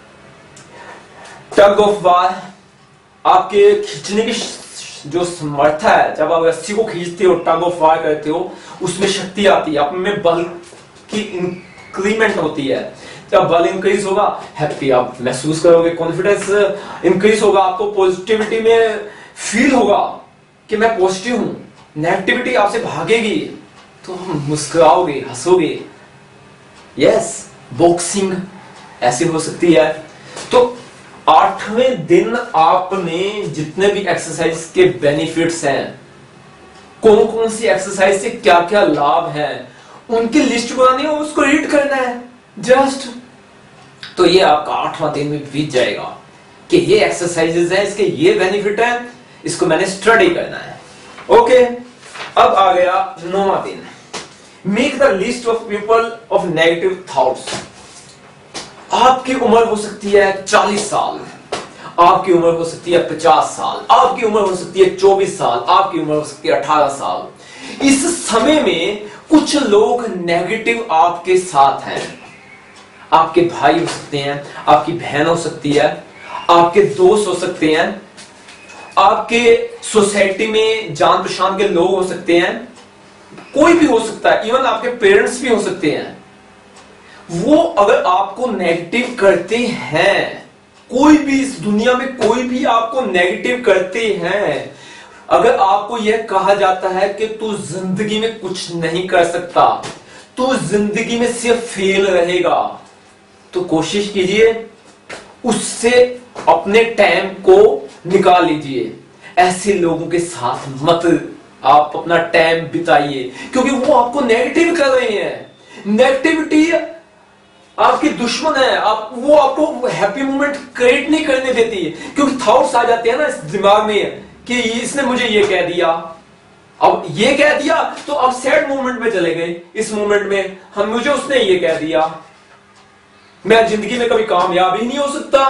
S1: टग ऑफ वार, आपके खींचने की जो समर्था है, जब आप रस्सी को खींचते हो, टग ऑफ वार करते हो, उसमें शक्ति आती है, आप में बल की इंक्रीमेंट होती है। जब बल इंक्रीज होगा, हैप्पी आप महसूस करोगे, कॉन्फिडेंस इंक्रीज होगा, आपको पॉजिटिविटी में फील होगा कि मैं पॉजिटिव हूं, नेगेटिविटी आपसे भागेगी, तो हम मुस्कुराओगे, हंसोगे। यस, बॉक्सिंग ऐसी हो सकती है। तो 8वें दिन आपने जितने भी एक्सरसाइज के बेनिफिट्स हैं, कौन कौन सी एक्सरसाइज से क्या क्या लाभ हैं, उनकी लिस्ट बनानी है, उसको रीड करना है जस्ट। तो ये आपका 8वां दिन में बीत जाएगा कि ये एक्सरसाइजेज हैं, इसके ये बेनिफिट है, इसको मैंने स्टडी करना है। ओके, अब आ गया 9वां दिन। Make the list of people of negative thoughts. आपकी उम्र हो सकती है 40 साल, आपकी उम्र हो सकती है 50 साल, आपकी उम्र हो सकती है 24 साल, आपकी उम्र हो सकती है 18 साल। इस समय में कुछ लोग नेगेटिव आपके साथ हैं। आपके भाई हो सकते हैं, आपकी बहन हो सकती है, आपके दोस्त हो सकते हैं, आपके सोसाइटी में जान पहचान के लोग हो सकते हैं, कोई भी हो सकता है, इवन आपके पेरेंट्स भी हो सकते हैं। वो अगर आपको नेगेटिव करते हैं, कोई भी इस दुनिया में कोई भी आपको नेगेटिव करते हैं, अगर आपको यह कहा जाता है कि तू जिंदगी में कुछ नहीं कर सकता, तू जिंदगी में सिर्फ फेल रहेगा, तो कोशिश कीजिए उससे अपने टाइम को निकाल लीजिए। ऐसे लोगों के साथ मत आप अपना टाइम बिताइए, क्योंकि वो आपको नेगेटिव कर रहे हैं। नेगेटिविटी आपकी दुश्मन है, वो आपको हैप्पी मोमेंट क्रिएट नहीं करने देती, क्योंकि थॉट्स आ जाते हैं ना इस दिमाग में कि इसने मुझे ये कह दिया, अब ये कह दिया, तो अब सैड मोमेंट में चले गए। इस मोमेंट में हम मुझे उसने ये कह दिया, मैं जिंदगी में कभी कामयाब ही नहीं हो सकता।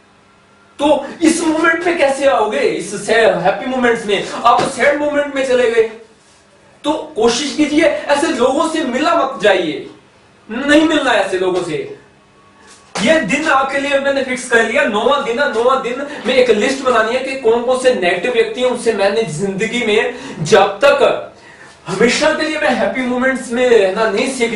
S1: तो इस मोमेंट में कैसे आओगे, इस हैप्पी मोमेंट्स में? आप तो सैड मोमेंट में चले गए। तो कोशिश कीजिए ऐसे लोगों से मिला मत जाइए, नहीं मिलना ऐसे लोगों से। ये दिन आपके लिए मैंने फिक्स कर लिया, 9वां दिन है। 9वां दिन में एक लिस्ट बनानी है कि कौन कौन से नेगेटिव व्यक्ति हैं, उनसे मैंने जिंदगी में जब तक हमेशा के लिए मैं हैप्पी मोमेंट्स में रहना नहीं सीख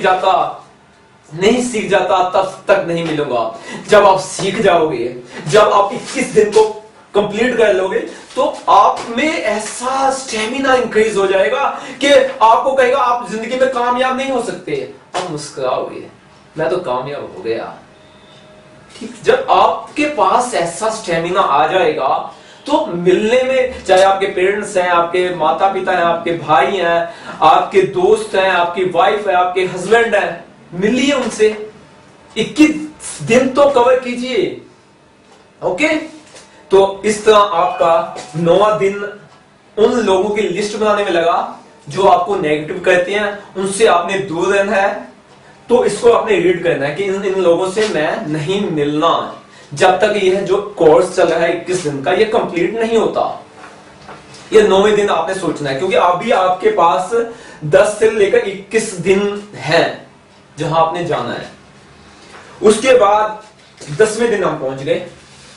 S1: जाता तब तक नहीं मिलूंगा। जब आप सीख जाओगे, जब आप 21 दिन को कंप्लीट कर लोगे तो आप में ऐसा स्टेमिना इंक्रीज हो जाएगा कि आपको कहेगा आप जिंदगी में कामयाब नहीं हो सकते। आप मुस्कुराओगे, मैं तो कामयाब हो गया। ठीक, जब आपके पास ऐसा स्टेमिना आ जाएगा तो मिलने में, चाहे आपके पेरेंट्स हैं, आपके माता पिता हैं, आपके भाई हैं, आपके दोस्त हैं, आपकी वाइफ है, आपके हस्बैंड हैं, मिलिए उनसे, 21 दिन तो कवर कीजिए। ओके, तो इस तरह आपका 9वां दिन उन लोगों की लिस्ट बनाने में लगा जो आपको नेगेटिव कहते हैं, उनसे आपने दूर रहना है। तो इसको आपने रीड करना है कि इन लोगों से मैं नहीं मिलना जब तक यह जो कोर्स चल रहा है 21 दिन का, ये कंप्लीट नहीं होता। ये 9वें दिन आपने सोचना है, क्योंकि अभी आपके पास 10 से लेकर 21 दिन है जहां आपने जाना है। उसके बाद 10वें दिन हम पहुंच गए।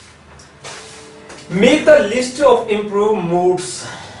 S1: Make the list of improve moods.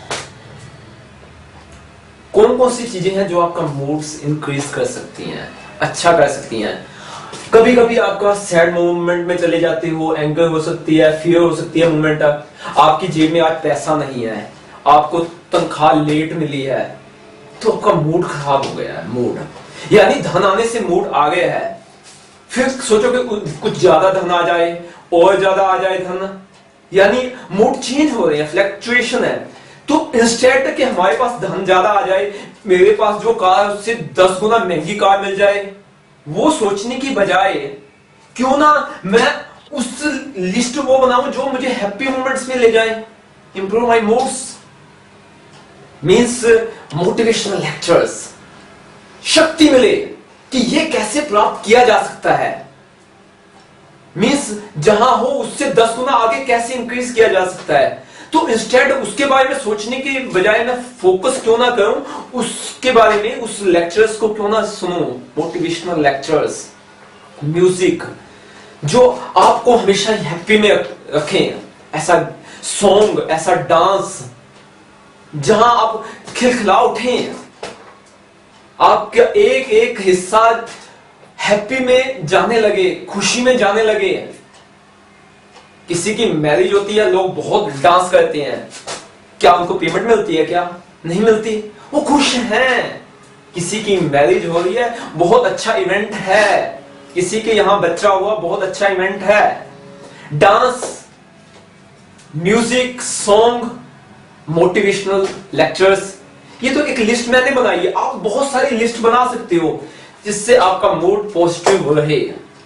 S1: कौन कौन सी चीजें हैं जो आपका मूड्स इंक्रीज कर सकती हैं, अच्छा कर सकती हैं। कभी कभी आपका सैड मोमेंट में चले जाते हो, एंगर हो सकती है, फियर हो सकती है मोमेंट। आपकी जेब में आज पैसा नहीं है, आपको तनख्वाह लेट मिली है, तो आपका मूड खराब हो गया है। मूड यानी धन आने से मूड आ गया है। फिर सोचो कि कुछ ज्यादा धन आ जाए और ज्यादा आ जाए धन, यानी मूड चेंज हो रहे हैं, फ्लक्चुएशन है। तो इंस्टेड कि हमारे पास धन ज्यादा आ जाए, मेरे पास जो कार है उससे 10 गुना महंगी कार मिल जाए, वो सोचने की बजाय क्यों ना मैं उस लिस्ट वो बनाऊं जो मुझे हैप्पी मोमेंट्स में ले जाए। Improve my moods means motivational lectures, शक्ति मिले कि ये कैसे प्राप्त किया जा सकता है, मीन्स जहां हो उससे 10 गुना आगे कैसे इंक्रीज किया जा सकता है। तो इंस्टेड उसके बारे में सोचने की बजाय मैं फोकस क्यों ना करूं उसके बारे में, उस लेक्चर्स को क्यों ना सुनूं। मोटिवेशनल लेक्चर्स, म्यूजिक जो आपको हमेशा हैप्पी में रखें, ऐसा सॉन्ग, ऐसा डांस जहां आप खिलखिला उठें, आपका एक एक हिस्सा हैप्पी में जाने लगे, खुशी में जाने लगे। किसी की मैरिज होती है, लोग बहुत डांस करते हैं, क्या उनको पेमेंट मिलती है? क्या नहीं मिलती, वो खुश हैं। किसी की मैरिज हो रही है, बहुत अच्छा इवेंट है, किसी के यहां बच्चा हुआ, बहुत अच्छा इवेंट है। Dance, music, song, motivational lectures, ये तो एक लिस्ट मैंने बनाई है। आप बहुत सारी लिस्ट बना सकते हो जिससे आपका मूड पॉजिटिव रहे।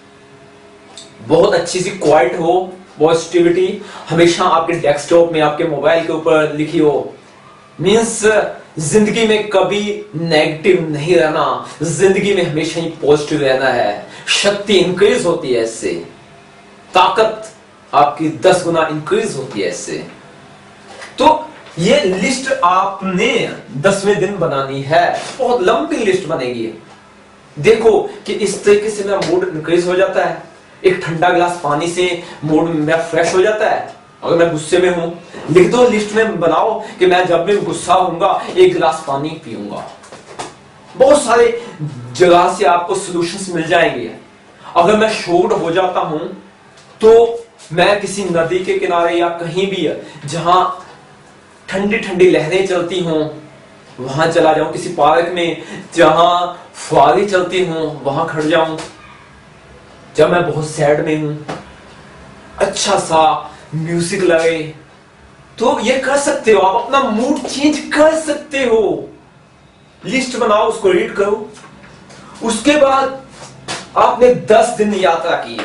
S1: बहुत अच्छी सी क्वाइट हो, पॉजिटिविटी हमेशा आपके डेस्कटॉप में, आपके मोबाइल के ऊपर लिखी हो। मीन्स जिंदगी में कभी नेगेटिव नहीं रहना, जिंदगी में हमेशा ही पॉजिटिव रहना है। शक्ति इंक्रीज होती है इससे, ताकत आपकी 10 गुना इंक्रीज होती है इससे। तो ये लिस्ट आपने 10वें दिन बनानी है, बहुत लंबी लिस्ट बनेगी। देखो कि इस तरीके से मेरा मूड इंक्रीज हो जाता है। एक ठंडा गिलास पानी से मूड मेरा फ्रेश हो जाता है। अगर मैं गुस्से में हूं, लिख दो लिस्ट में, बनाओ कि मैं जब भी गुस्सा होऊंगा 1 गिलास पानी पीऊंगा। बहुत सारे जगह से आपको सॉल्यूशंस मिल जाएंगे। अगर मैं शोर्ड हो जाता हूं तो मैं किसी नदी के किनारे या कहीं भी जहां ठंडी ठंडी लहरें चलती हों वहां चला जाऊं, किसी पार्क में जहां फुहारें चलती हों वहां खड़ जाऊं। जब मैं बहुत सैड में हूं, अच्छा सा म्यूजिक लगे, तो ये कर सकते हो, आप अपना मूड चेंज कर सकते हो। लिस्ट बनाओ, उसको रीड करो। उसके बाद आपने 10 दिन यात्रा की,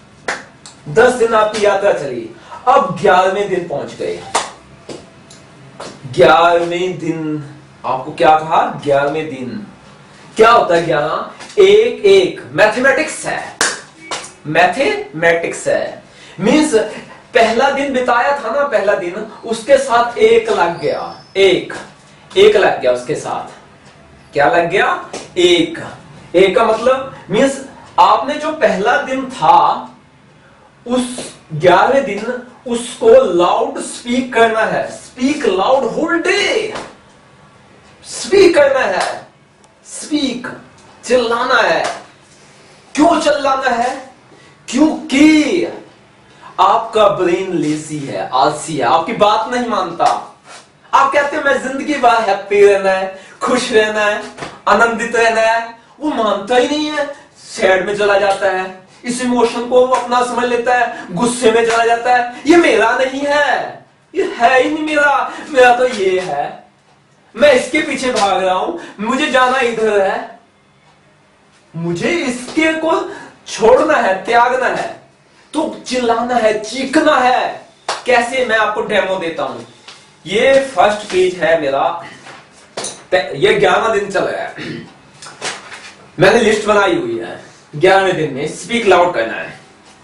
S1: 10 दिन आपकी यात्रा चली। अब 11वें दिन पहुंच गए। 11वें दिन आपको क्या कहा? 11वें दिन क्या होता है? 11 एक एक मैथमेटिक्स है, मैथमेटिक्स है। मींस पहला दिन बिताया था ना, पहला दिन, उसके साथ 1 लग गया, एक लग गया उसके साथ। क्या लग गया? 1 का मतलब मींस आपने जो पहला दिन था उस 11वें दिन उसको लाउड स्पीक करना है। Speak loud whole day, speak करना है, स्पीक चिल्लाना है। क्यों चिल्लाना है? क्योंकि आपका ब्रेन लेजी है, आलसी है, आपकी बात नहीं मानता। आप कहते हैं मैं जिंदगी भर हैप्पी रहना है, खुश रहना है, आनंदित रहना है, वो मानता ही नहीं है, सैड में चला जाता है, इस इमोशन को वो अपना समझ लेता है, गुस्से में चला जाता है। ये मेरा नहीं है, ये है ही नहीं मेरा, मेरा तो ये है, मैं इसके पीछे भाग रहा हूं, मुझे जाना इधर है, मुझे इसके को छोड़ना है, त्यागना है, तो चिल्लाना है, चीखना है। कैसे, मैं आपको डेमो देता हूं। ये फर्स्ट पेज है मेरा, ये 11वां दिन चल रहा है, मैंने लिस्ट बनाई हुई है। 11वें दिन में स्पीक लाउड करना है।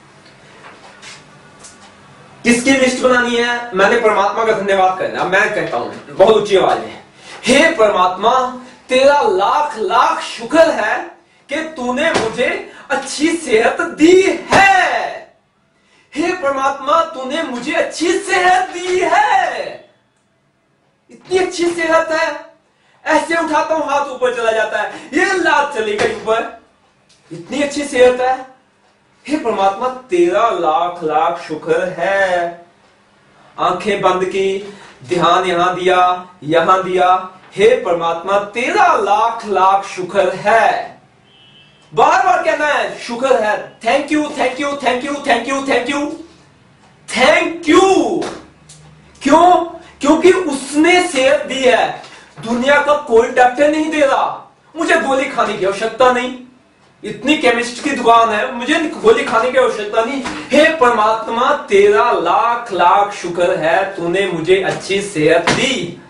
S1: किसकी लिस्ट बनानी है? मैंने परमात्मा का धन्यवाद करना है। मैं कहता हूं बहुत ऊंची आवाज में, हे परमात्मा, तेरा लाख लाख शुक्र है कि तूने मुझे अच्छी सेहत दी है। हे परमात्मा, तूने मुझे अच्छी सेहत दी है। इतनी अच्छी सेहत है, ऐसे उठाता हूं हाथ ऊपर चला जाता है, ये लात चली गई ऊपर। इतनी अच्छी सेहत है। हे परमात्मा, तेरा लाख लाख शुक्र है। आंखें बंद की, ध्यान यहां दिया, यहां दिया। हे परमात्मा, तेरा लाख लाख शुक्र है। बार बार कहना है, शुक्र है, thank you thank you thank you thank you thank you thank you. क्यों? क्योंकि उसने सेहत दी है। दुनिया का कोई डॉक्टर नहीं दे रहा, मुझे गोली खाने की आवश्यकता नहीं। इतनी केमिस्ट की दुकान है, मुझे गोली खाने की आवश्यकता नहीं। हे परमात्मा, तेरा लाख लाख शुक्र है, तूने मुझे अच्छी सेहत दी।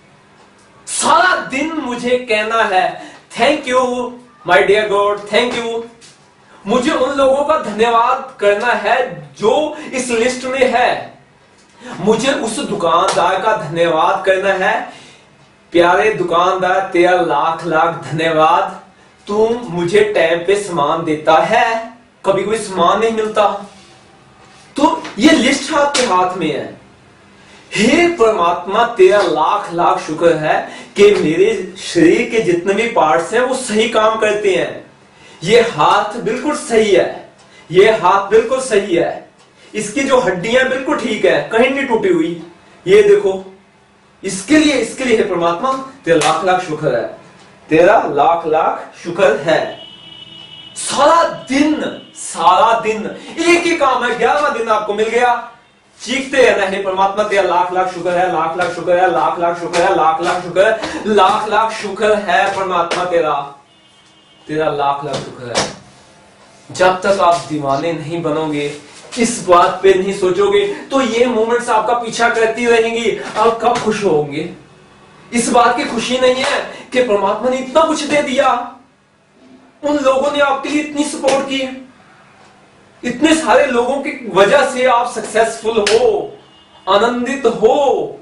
S1: सारा दिन मुझे कहना है thank you my dear God, thank you. मुझे उन लोगों का धन्यवाद करना है जो इस लिस्ट में है। मुझे उस दुकानदार का धन्यवाद करना है। प्यारे दुकानदार, तेरा लाख लाख धन्यवाद, तू मुझे टाइम पे सामान देता है, कभी कोई सामान नहीं मिलता। तो ये लिस्ट आपके हाथ में है। हे परमात्मा, तेरा लाख लाख शुक्र है कि मेरे शरीर के जितने भी पार्ट्स हैं वो सही काम करते हैं। ये हाथ बिल्कुल सही है, ये हाथ बिल्कुल सही है, इसकी जो हड्डियां बिल्कुल ठीक है, कहीं नहीं टूटी हुई। ये देखो, इसके लिए हे परमात्मा, तेरा लाख लाख शुक्र है, तेरा लाख लाख शुक्र है। सारा दिन एक ही काम है। 11वां दिन आपको मिल गया, चीखते रहना, हे परमात्मा, तेरा लाख लाख शुक्र है, लाख लाख शुक्र है, लाख लाख शुक्र है, लाख लाख शुक्र है, लाख लाख शुक्र है परमात्मा, तेरा लाख लाख शुक्र है। जब तक आप दीवाने नहीं बनोगे, इस बात पे नहीं सोचोगे, तो ये मोमेंट्स आपका पीछा करती रहेंगी। आप कब खुश होंगे? इस बात की खुशी नहीं है कि परमात्मा ने इतना कुछ दे दिया, उन लोगों ने आपके लिए इतनी सपोर्ट की, इतने सारे लोगों की वजह से आप सक्सेसफुल हो, आनंदित हो।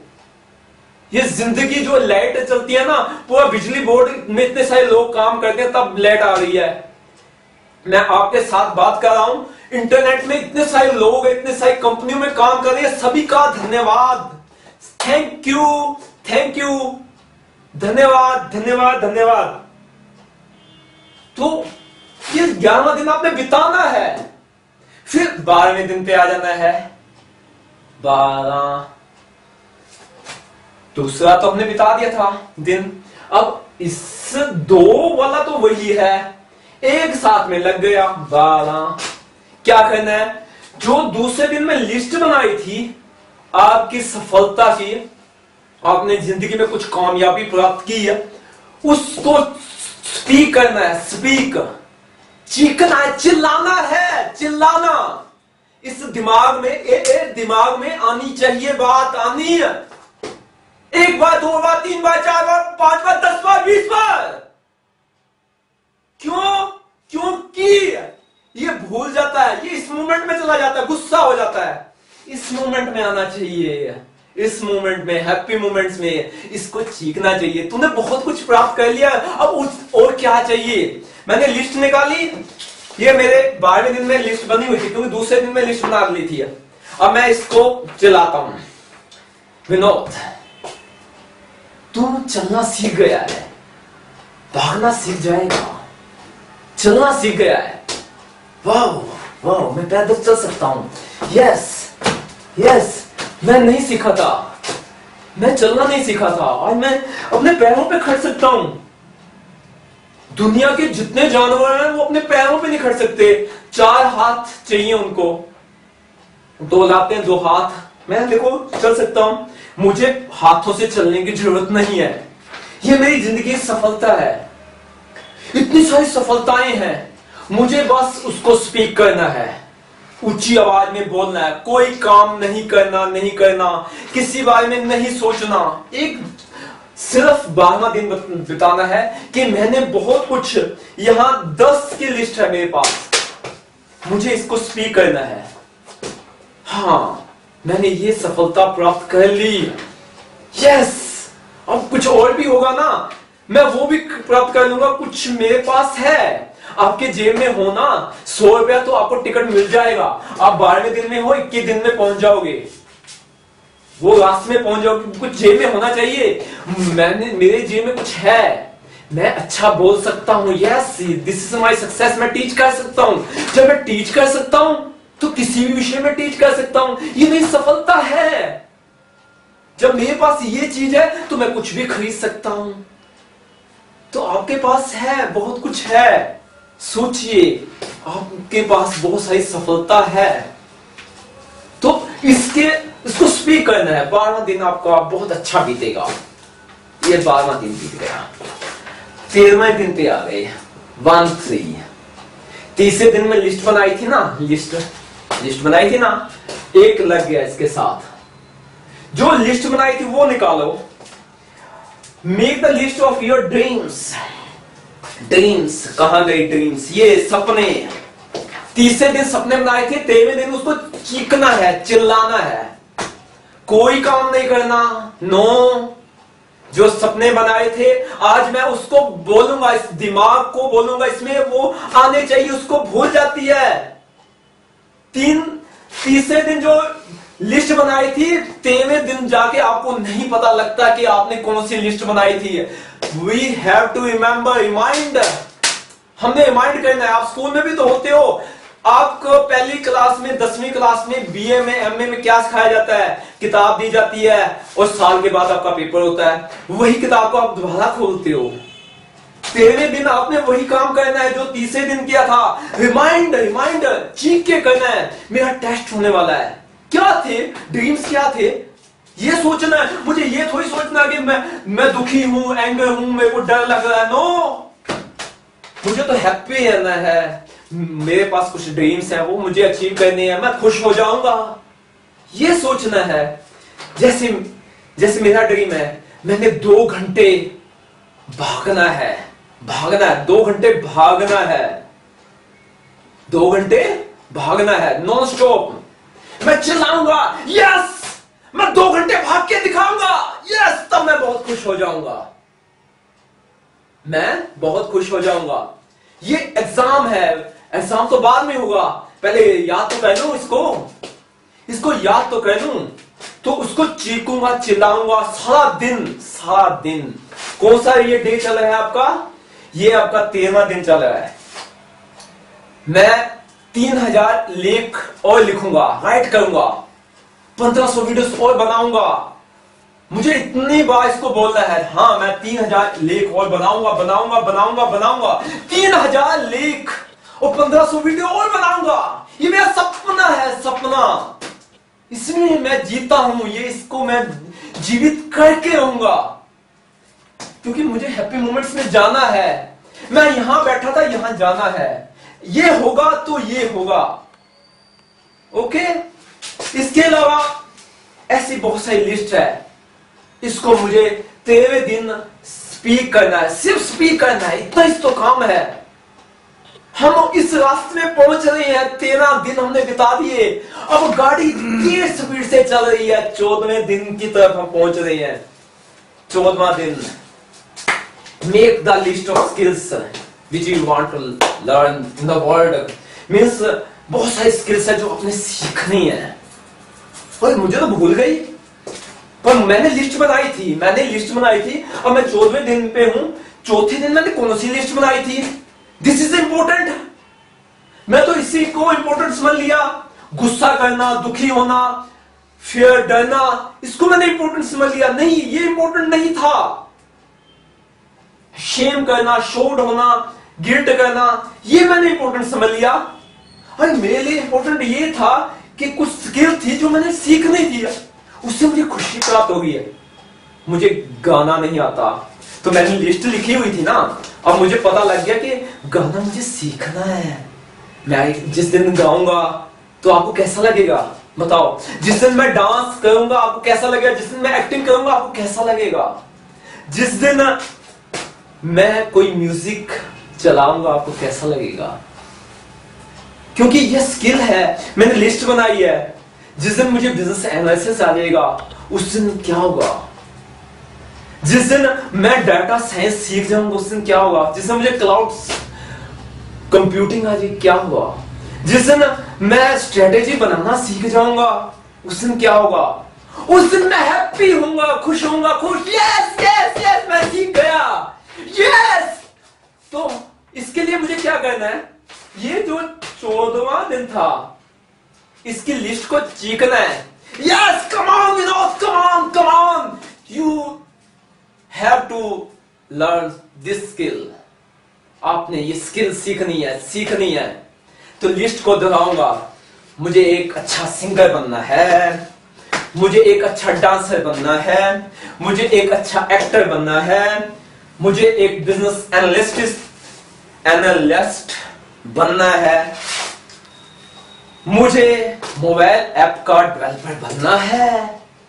S1: ये जिंदगी जो लाइट चलती है ना, पूरा बिजली बोर्ड में इतने सारे लोग काम करते हैं तब लाइट आ रही है। मैं आपके साथ बात कर रहा हूं, इंटरनेट में इतने सारे लोग, इतने सारी कंपनियों में काम कर रहे हैं, सभी का धन्यवाद, थैंक यू थैंक यू, धन्यवाद धन्यवाद धन्यवाद। तो ये 11वां दिन आपने बिताना है। फिर 12वें दिन पे आ जाना है। 12 दूसरा तो हमने बिता दिया था दिन। अब इस 2 वाला तो वही है, एक साथ में लग गया 12। क्या करना है? जो दूसरे दिन में लिस्ट बनाई थी आपकी सफलता की, आपने जिंदगी में कुछ कामयाबी प्राप्त की है, उसको स्पीक करना है। स्पीक, चीखना है, चिल्लाना है, चिल्लाना। इस दिमाग में दिमाग में आनी चाहिए, बात आनी है। 1 बार, 2 बार, 3 बार, 4 बार, 5 बार, 10 बार, 20 बार। क्यों? क्योंकि ये भूल जाता है, ये इस मोमेंट में चला जाता है, गुस्सा हो जाता है। इस मोमेंट में आना चाहिए, इस मोमेंट में, हैप्पी मोमेंट्स में इसको चीखना चाहिए। तूने बहुत कुछ प्राप्त कर लिया, अब और क्या चाहिए? मैंने लिस्ट निकाली, ये मेरे 12वें दिन में लिस्ट बनी हुई थी, क्योंकि दूसरे दिन में लिस्ट बना ली थी। अब मैं इसको चलाता हूं। विनोद, तू चलना सीख गया है, भागना सीख जाएगा, चलना सीख गया है। वाह वाह, मैं पैदल चल सकता हूं, यस यस, मैं नहीं सीखा था, मैं चलना नहीं सीखा था, आज मैं अपने पैरों पे खड़ सकता हूं। दुनिया के जितने जानवर हैं वो अपने पैरों पे नहीं खड़ सकते, 4 हाथ चाहिए उनको, 2 लाते हैं 2 हाथ। मैं देखो चल सकता हूं, मुझे हाथों से चलने की जरूरत नहीं है। ये मेरी जिंदगी की सफलता है। इतनी सारी सफलताएं हैं, मुझे बस उसको स्पीक करना है, ऊंची आवाज में बोलना है। कोई काम नहीं करना, किसी बारे में नहीं सोचना, एक सिर्फ 12वां दिन बिताना है कि मैंने बहुत कुछ, यहां 10 की लिस्ट है मेरे पास, मुझे इसको स्पीक करना है। हाँ, मैंने ये सफलता प्राप्त कर ली। यस, अब कुछ और भी होगा ना, मैं वो भी प्राप्त कर लूंगा। कुछ मेरे पास है, आपके जेब में हो ना 100 रुपया तो आपको टिकट मिल जाएगा। आप 12वें दिन में हो, 21 दिन में पहुंच जाओगे, वो रास्ते में पहुंच जाओगे। कुछ जेब में होना चाहिए। मेरे जेब में कुछ है, मैं अच्छा बोल सकता हूं। Yes, this is my success. मैं टीच कर सकता हूं। जब मैं टीच कर सकता हूं तो किसी भी विषय में टीच कर सकता हूं। ये मेरी सफलता है। जब मेरे पास ये चीज है तो मैं कुछ भी खरीद सकता हूं। तो आपके पास है, बहुत कुछ है। सोचिए, आपके पास बहुत सारी सफलता है, तो इसको स्पीक करना है। 12वां दिन आपका बहुत अच्छा बीतेगा। ये 12वां दिन बीत गया, 13वें दिन पे आ गए, 1 3। तीसरे दिन में लिस्ट बनाई थी ना, लिस्ट बनाई थी ना, एक लग गया इसके साथ। जो लिस्ट बनाई थी वो निकालो। Make the list of your dreams. Dreams कहां गई? ड्रीम्स, ये सपने। तीसरे दिन सपने बनाए थे, 13वें दिन उसको चीखना है, चिल्लाना है। कोई काम नहीं करना, नो। जो सपने बनाए थे आज मैं उसको बोलूंगा, इस दिमाग को बोलूंगा, इसमें वो आने चाहिए, उसको भूल जाती है। तीसरे दिन जो लिस्ट बनाई थी, 13वें दिन जाके आपको नहीं पता लगता कि आपने कौन सी लिस्ट बनाई थी। We have to remember, remind. हमने रिमाइंड करना है। आप स्कूल में भी तो होते हो, आपको पहली क्लास में, 10वीं क्लास में, बीए में, एमए में क्या सिखाया जाता है? किताब दी जाती है और साल के बाद आपका पेपर होता है, वही किताब को आप दोबारा खोलते हो। 13वें दिन आपने वही काम करना है जो तीसरे दिन किया था। रिमाइंड, चीख के करना है। मेरा टेस्ट होने वाला है। क्या थे ड्रीम्स? क्या थे? ये सोचना है। मुझे ये थोड़ी सोचना कि मैं दुखी हूं, एंगर हूं, मेरे को डर लग रहा है। नो, मुझे तो हैप्पी रहना है। मेरे पास कुछ ड्रीम्स हैं, वो मुझे अचीव करने हैं, मैं खुश हो जाऊंगा। ये सोचना है। जैसे मेरा ड्रीम है, मैंने 2 घंटे भागना है। 2 घंटे भागना है। 2 घंटे भागना है, नॉन स्टॉप। मैं चिल्लाऊंगा, यस, मैं 2 घंटे भाग के दिखाऊंगा। यस, तब मैं बहुत खुश हो जाऊंगा। मैं बहुत खुश हो जाऊंगा। ये एग्जाम है, एग्जाम तो बाद में होगा, पहले याद तो कर लूं, इसको याद तो कर लूं, तो उसको चीखूंगा, चिल्लाऊंगा सारा दिन। कौन सा ये डे चल रहा है आपका? ये आपका 13वां दिन चल रहा है। मैं 3000 लेख और लिखूंगा, राइट करूंगा, 1500 वीडियोस और बनाऊंगा। मुझे इतनी बार इसको बोलना है। हाँ, मैं 3000 लेख और बनाऊंगा। 3000 लेख और 1500 वीडियो और बनाऊंगा। ये मेरा सपना है, सपना। इसमें मैं जीता हूं, इसको मैं जीवित करके रहूंगा, क्योंकि मुझे हैप्पी मोमेंट्स में जाना है। मैं यहां बैठा था, यहां जाना है। ये होगा तो ये होगा। ओके, इसके अलावा ऐसी बहुत सारी लिस्ट है। इसको मुझे 13वें दिन स्पीक करना है, सिर्फ स्पीक करना है। इतना ही तो काम है। हम इस रास्ते में पहुंच रहे हैं, 13 दिन हमने बिता दिए। अब गाड़ी तेज स्पीड से चल रही है, 14वें दिन की तरफ हम पहुंच रहे हैं। 14वां दिन, make the list of skills which you want to learn in the world। Means बहुत सारी स्किल्स है जो अपने सीखनी है, और मुझे तो भूल गई। पर मैंने लिस्ट बनाई थी, और मैं 14वें दिन पे हूं। चौथे दिन मैंने कौन सी लिस्ट बनाई थी? This is important. मैं तो इसी को इंपॉर्टेंट समझ लिया। गुस्सा करना, दुखी होना, फियर, डरना, इसको मैंने इंपॉर्टेंट समझ लिया। नहीं, ये इंपॉर्टेंट नहीं था। शेम करना, शोड होना, गिल्ट करना, ये मैंने इंपॉर्टेंट समझ लिया। अरे मेरे लिए इंपॉर्टेंट ये था कि कुछ स्किल थी जो मैंने सीखनी थी, उससे मुझे खुशी प्राप्त हो गई है। मुझे गाना नहीं आता तो मैंने लिस्ट लिखी हुई थी ना, अब मुझे पता लग गया कि गाना मुझे सीखना है। मैं जिस दिन गाऊंगा तो आपको कैसा लगेगा बताओ? जिस दिन मैं डांस करूंगा आपको कैसा लगेगा? जिस दिन मैं एक्टिंग करूंगा आपको कैसा लगेगा? जिस दिन मैं कोई म्यूजिक चलाऊंगा आपको कैसा लगेगा? क्योंकि ये स्किल है, मैंने लिस्ट बनाई है। जिस दिन मुझे बिजनेस एनालिसिस आ जाएगा उस दिन क्या होगा? जिस दिन मैं डाटा साइंस सीख जाऊंगा उस दिन क्या होगा? जिस दिन मुझे क्लाउड कंप्यूटिंग आ जाएगी क्या होगा? जिस दिन मैं स्ट्रेटेजी बनाना सीख जाऊंगा उस दिन क्या होगा? उस दिन मैं हैप्पी होऊंगा, खुश होऊंगा, खुश। यस यस यस, मैं सीख गया। यस, तो इसके लिए मुझे क्या करना है? ये जो 14वां दिन था इसकी लिस्ट को चीखना है। Yes, come on Vinod, come on, come on, you have to learn this skill. आपने ये स्किल सीखनी है, सीखनी है। तो लिस्ट को दोहराऊंगा। मुझे एक अच्छा सिंगर बनना है, मुझे एक अच्छा डांसर बनना है, मुझे एक अच्छा एक्टर बनना है, मुझे एक बिजनेस एनालिस्ट बनना है, मुझे मोबाइल ऐप का डेवलपर बनना है।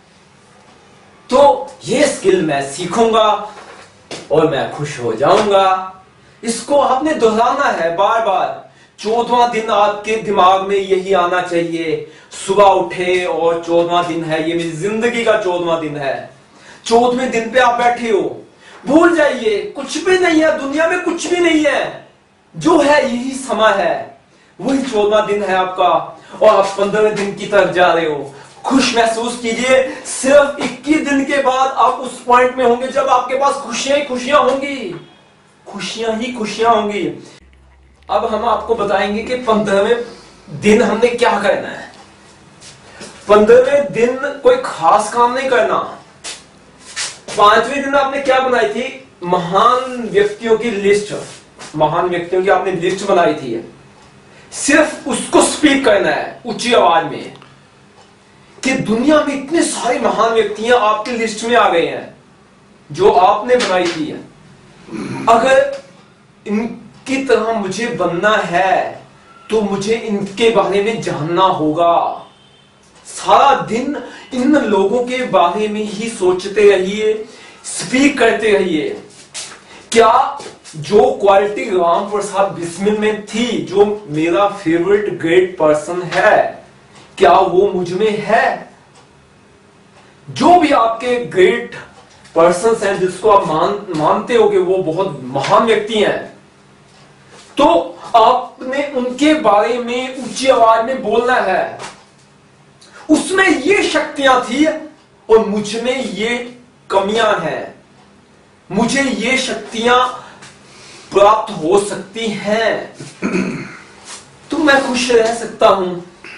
S1: तो ये स्किल मैं सीखूंगा और मैं खुश हो जाऊंगा। इसको आपने दोहराना है बार बार। 14वां दिन आपके दिमाग में यही आना चाहिए। सुबह उठे और 14वां दिन है, ये मेरी जिंदगी का 14वां दिन है। 14वें दिन पे आप बैठे हो, भूल जाइए, कुछ भी नहीं है दुनिया में, कुछ भी नहीं है। जो है यही समय है, वही 14वां दिन है आपका, और आप 15वें दिन की तरफ जा रहे हो। खुश महसूस कीजिए। सिर्फ 21 दिन के बाद आप उस पॉइंट में होंगे जब आपके पास खुशियां ही खुशियां होंगी, खुशियां ही खुशियां होंगी। अब हम आपको बताएंगे कि 15वें दिन हमने क्या करना है। 15वें दिन कोई खास काम नहीं करना। 5वें दिन आपने क्या बनाई थी? महान व्यक्तियों की लिस्ट, महान व्यक्तियों की आपने लिस्ट बनाई थी। सिर्फ उसको स्पीक करना है ऊंची आवाज में कि दुनिया में इतने सारे महान व्यक्तियां आपकी लिस्ट में आ गए हैं जो आपने बनाई थी। अगर इनकी तरह मुझे बनना है तो मुझे इनके बारे में जानना होगा। सारा दिन इन लोगों के बारे में ही सोचते रहिए, स्पीक करते रहिए। क्या जो क्वालिटी राम प्रसाद बिस्मिल में थी, जो मेरा फेवरेट ग्रेट पर्सन है, क्या वो मुझ में है? जो भी आपके ग्रेट पर्सन हैं जिसको आप मानते हो कि वो बहुत महान व्यक्ति हैं, तो आपने उनके बारे में ऊंची आवाज में बोलना है। उसमें ये शक्तियां थी और मुझ में ये कमियां हैं, मुझे ये शक्तियां प्राप्त हो सकती हैं, तो मैं खुश रह सकता हूं।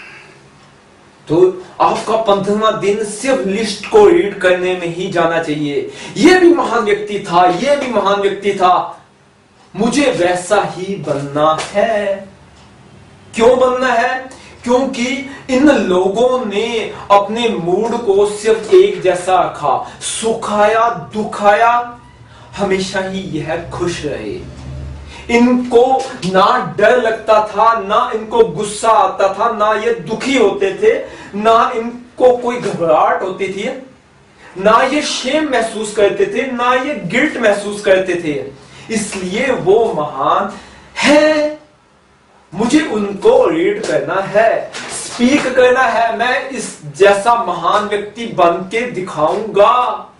S1: तो आपका 15वां दिन सिर्फ लिस्ट को रीड करने में ही जाना चाहिए। ये भी महान व्यक्ति था, ये भी महान व्यक्ति था, मुझे वैसा ही बनना है। क्यों बनना है? क्योंकि इन लोगों ने अपने मूड को सिर्फ एक जैसा रखा, सुखाया दुखाया, हमेशा ही यह खुश रहे। इनको ना डर लगता था, ना इनको गुस्सा आता था, ना ये दुखी होते थे, ना इनको कोई घबराहट होती थी, ना ये शेम महसूस करते थे, ना ये गिल्ट महसूस करते थे। इसलिए वो महान है। मुझे उनको रीड करना है, स्पीक करना है। मैं इस जैसा महान व्यक्ति बन के दिखाऊंगा।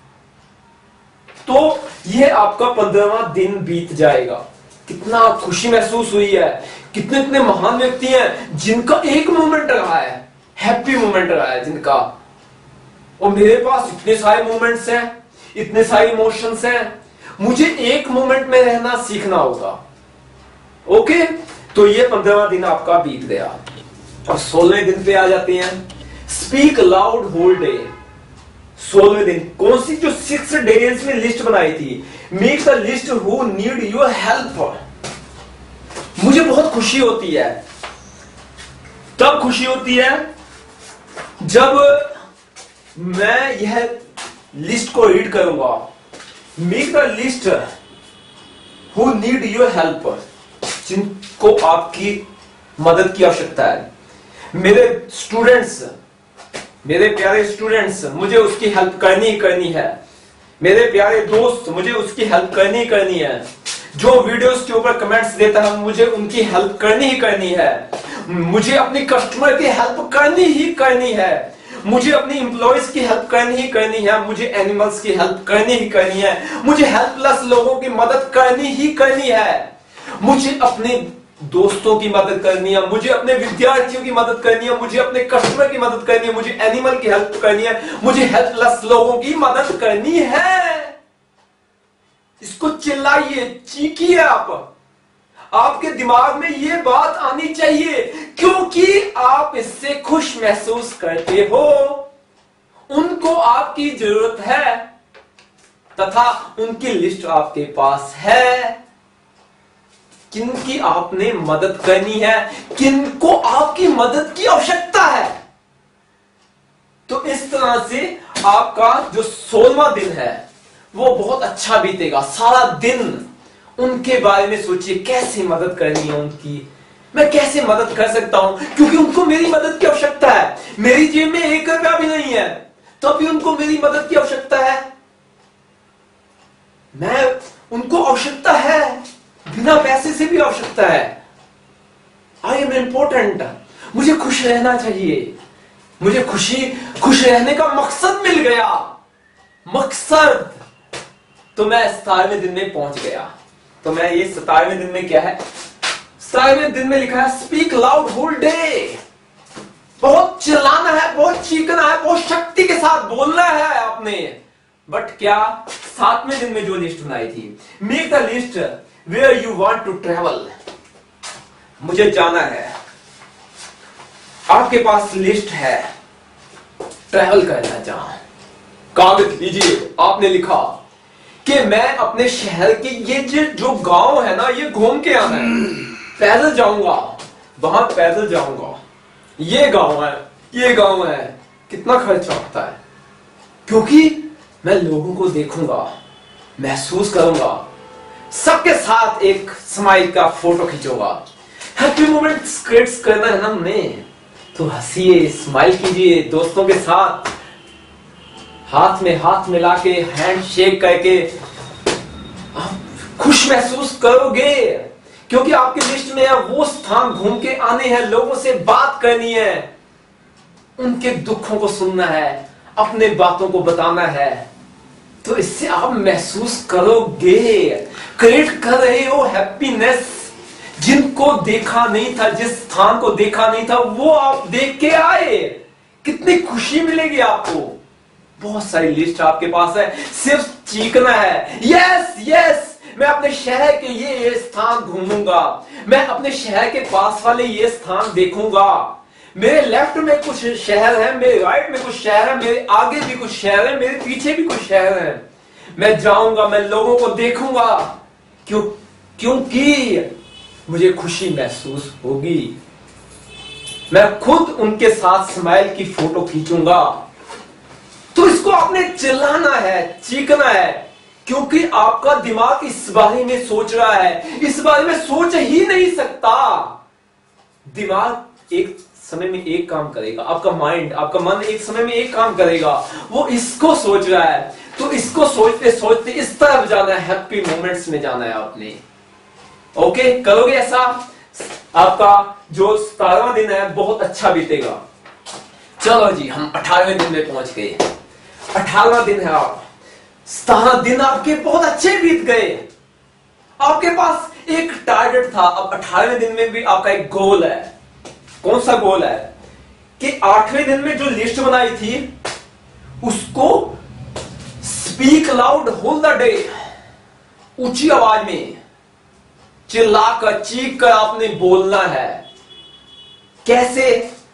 S1: तो ये आपका 15वां दिन बीत जाएगा। कितना खुशी महसूस हुई है। कितने कितने महान व्यक्ति हैं जिनका एक मोमेंट रहा है, हैप्पी मोमेंट रहा है जिनका। और मेरे पास इतने सारे मोमेंट्स हैं, इतने सारे इमोशंस हैं। मुझे एक मोमेंट में रहना सीखना होगा। ओके, तो ये 15वां दिन आपका बीत गया। अब 16वें दिन पे आ जाते हैं। Speak loud whole day. 16वें दिन कौन सी जो 6 डेज में लिस्ट बनाई थी, make the list who need your help. मुझे बहुत खुशी होती है, तब खुशी होती है जब मैं यह लिस्ट को रीड करूंगा। Make the list who need your help, जिनको आपकी मदद की आवश्यकता है। मेरे स्टूडेंट्स, मेरे प्यारे स्टूडेंट्स, मुझे उसकी हेल्प करनी ही करनी है। मेरे प्यारे दोस्त, मुझे उसकी हेल्प करनी ही करनी है। जो वीडियोस के ऊपर कमेंट्स देता है, मुझे उनकी हेल्प करनी ही करनी है। मुझे अपनी कस्टमर की हेल्प करनी ही करनी है। मुझे अपनी एम्प्लॉइज की हेल्प करनी ही करनी है। मुझे एनिमल्स की हेल्प करनी ही करनी है। मुझे हेल्पलेस लोगों की मदद करनी ही करनी है। मुझे अपने दोस्तों की मदद करनी है। मुझे अपने विद्यार्थियों की मदद करनी है। मुझे अपने कस्टमर की मदद करनी है। मुझे एनिमल की हेल्प करनी है। मुझे हेल्पलेस लोगों की मदद करनी है। इसको चिल्लाइए, चीखिए। आपके दिमाग में ये बात आनी चाहिए, क्योंकि आप इससे खुश महसूस करते हो। उनको आपकी जरूरत है तथा उनकी लिस्ट आपके पास है। किनकी आपने मदद करनी है, किनको आपकी मदद की आवश्यकता है। तो इस तरह से आपका जो 16वां दिन है वो बहुत अच्छा बीतेगा। सारा दिन उनके बारे में सोचिए, कैसे मदद करनी है उनकी, मैं कैसे मदद कर सकता हूं, क्योंकि उनको मेरी मदद की आवश्यकता है। मेरी जेब में 1 रुपया भी नहीं है, तो भी उनको मेरी मदद की आवश्यकता है। मैं उनको आवश्यकता है, बिना पैसे से भी आवश्यकता है। I am important. मुझे खुश रहना चाहिए। मुझे खुश रहने का मकसद मिल गया। मकसद तो मैं 17वें दिन में पहुंच गया। तो मैं ये 17वें दिन में क्या है, 17वें दिन में लिखा है स्पीक लाउड होल डे। बहुत चिल्लाना है, बहुत चीखना है, बहुत शक्ति के साथ बोलना है आपने। बट क्या 7वें दिन में जो लिस्ट बनाई थी, make the list where you want to travel. मुझे जाना है, आपके पास लिस्ट है, ट्रैवल करना चाह। कागज लीजिए, आपने लिखा कि मैं अपने शहर के ये जो गांव है ना, ये घूम के आना है। पैदल जाऊंगा, वहां पैदल जाऊंगा। ये गांव है, ये गांव है। कितना खर्चा होता है, क्योंकि मैं लोगों को देखूंगा, महसूस करूंगा, सबके साथ एक स्माइल का फोटो खींचूंगा। हैप्पी मोमेंट्स क्रिएट करना है ना हमें, तो हंसिए, स्माइल कीजिए दोस्तों के साथ, हाथ में हाथ मिला के, हैंड शेक करके आप खुश महसूस करोगे, क्योंकि आपकी लिस्ट में वो स्थान घूम के आने हैं, लोगों से बात करनी है, उनके दुखों को सुनना है, अपने बातों को बताना है। तो इससे आप महसूस करोगे, क्रिएट कर रहे हो हैप्पीनेस। जिनको देखा नहीं था, जिस स्थान को देखा नहीं था, वो आप देख के आए, कितनी खुशी मिलेगी आपको। बहुत सारी लिस्ट आपके पास है, सिर्फ चीखना है, यस यस, मैं अपने शहर के ये स्थान घूमूंगा, मैं अपने शहर के पास वाले ये स्थान देखूंगा। मेरे लेफ्ट में कुछ शहर है, मेरे राइट में कुछ शहर है, मेरे आगे भी कुछ शहर है, मेरे पीछे भी कुछ शहर है। मैं जाऊंगा, मैं लोगों को देखूंगा, क्योंकि मुझे खुशी महसूस होगी। मैं खुद उनके साथ स्माइल की फोटो खींचूंगा। तो इसको आपने चिल्लाना है, चीखना है, क्योंकि आपका दिमाग इस बारे में सोच रहा है, इस बारे में सोच ही नहीं सकता। दिमाग एक समय में एक काम करेगा, आपका माइंड, आपका मन एक समय में एक काम करेगा, वो इसको सोच रहा है। तो इसको सोचते सोचते इस तरफ जाना है, हैप्पी मोमेंट्स में जाना है आपने। ओके, करोगे ऐसा, आपका जो 17वां दिन है बहुत अच्छा बीतेगा। चलो जी, हम 18वें दिन में पहुंच गए। 18वां दिन है, आप 17 दिन आपके बहुत अच्छे बीत गए। आपके पास एक टारगेट था, अब 18वें दिन में भी आपका एक गोल है। कौन सा गोल है कि 8वें दिन में जो लिस्ट बनाई थी उसको speak loud whole the day, ऊंची आवाज में चिल्लाकर, चीख कर आपने बोलना है। कैसे?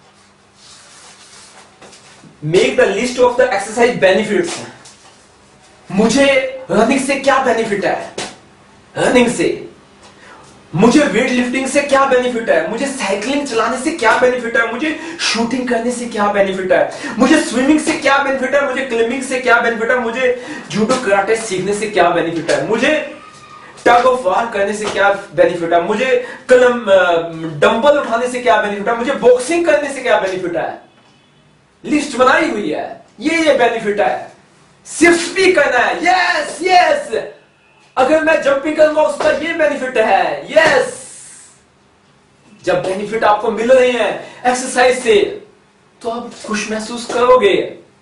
S1: Make the list of the exercise benefits. मुझे रनिंग से क्या बेनिफिट है, रनिंग से मुझे वेट लिफ्टिंग से क्या बेनिफिट है, मुझे साइकिलिंग चलाने से क्या बेनिफिट है, मुझे शूटिंग करने से क्या बेनिफिट है, मुझे स्विमिंग से क्या बेनिफिट है, मुझे क्लाइंबिंग से क्या बेनिफिट है, मुझे जूडो कराटे सीखने से क्या बेनिफिट है, मुझे टग ऑफ वार करने से क्या बेनिफिट है, मुझे डंबल उठाने से क्या बेनिफिट है, मुझे बॉक्सिंग करने से क्या बेनिफिट है। लिस्ट बनाई हुई है, ये बेनिफिट है, सिर्फ स्पीक करना है। यस यस, अगर मैं जंपिंग करूंगा उसका ये बेनिफिट है। यस, जब बेनिफिट आपको मिल रहे हैं एक्सरसाइज से तो आप खुश महसूस करोगे।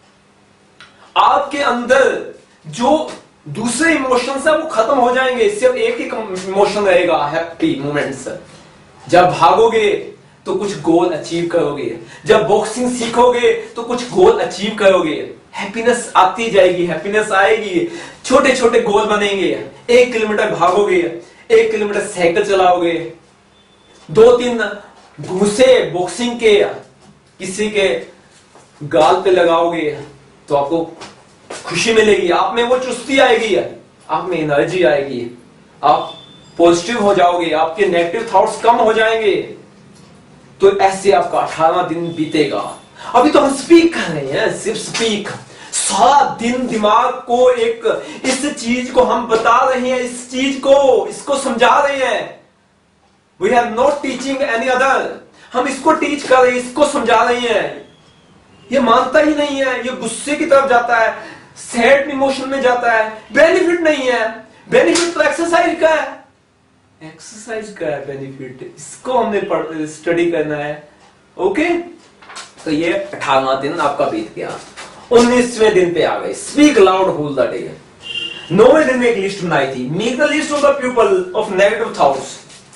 S1: आपके अंदर जो दूसरे इमोशंस है वो खत्म हो जाएंगे, सिर्फ एक ही इमोशन रहेगा, हैप्पी मोमेंट्स। जब भागोगे तो कुछ गोल अचीव करोगे, जब बॉक्सिंग सीखोगे तो कुछ गोल अचीव करोगे, हैप्पीनेस आती जाएगी, हैप्पीनेस आएगी, छोटे छोटे गोल बनेंगे। 1 किलोमीटर भागोगे, 1 किलोमीटर साइकिल चलाओगे, 2-3 घूसे बॉक्सिंग के किसी के गाल पे लगाओगे तो आपको खुशी मिलेगी, आप में वो चुस्ती आएगी, आप में एनर्जी आएगी, आप पॉजिटिव हो जाओगे, आपके नेगेटिव थॉट्स कम हो जाएंगे। तो ऐसे आपका 18वां दिन बीतेगा। अभी तो हम स्पीक कर रहे हैं, सिर्फ स्पीक। सारा दिन दिमाग को इस चीज को हम बता रहे हैं, इस चीज को इसको समझा रहे हैं। We are not teaching any other, हम इसको टीच कर रहे हैं, इसको समझा रहे हैं। ये मानता ही नहीं है, ये गुस्से की तरफ जाता है, सैड इमोशन में जाता है। बेनिफिट नहीं है, बेनिफिट तो एक्सरसाइज का है, एक्सरसाइज का है बेनिफिट, इसको हमने स्टडी करना है। ओके, तो ये 18वां दिन आपका बीत गया। 19वें दिन पे आ गए, speak loud whole the day. 9वें दिन में एक लिस्ट बनाई थी, make the list of the people of negative thoughts.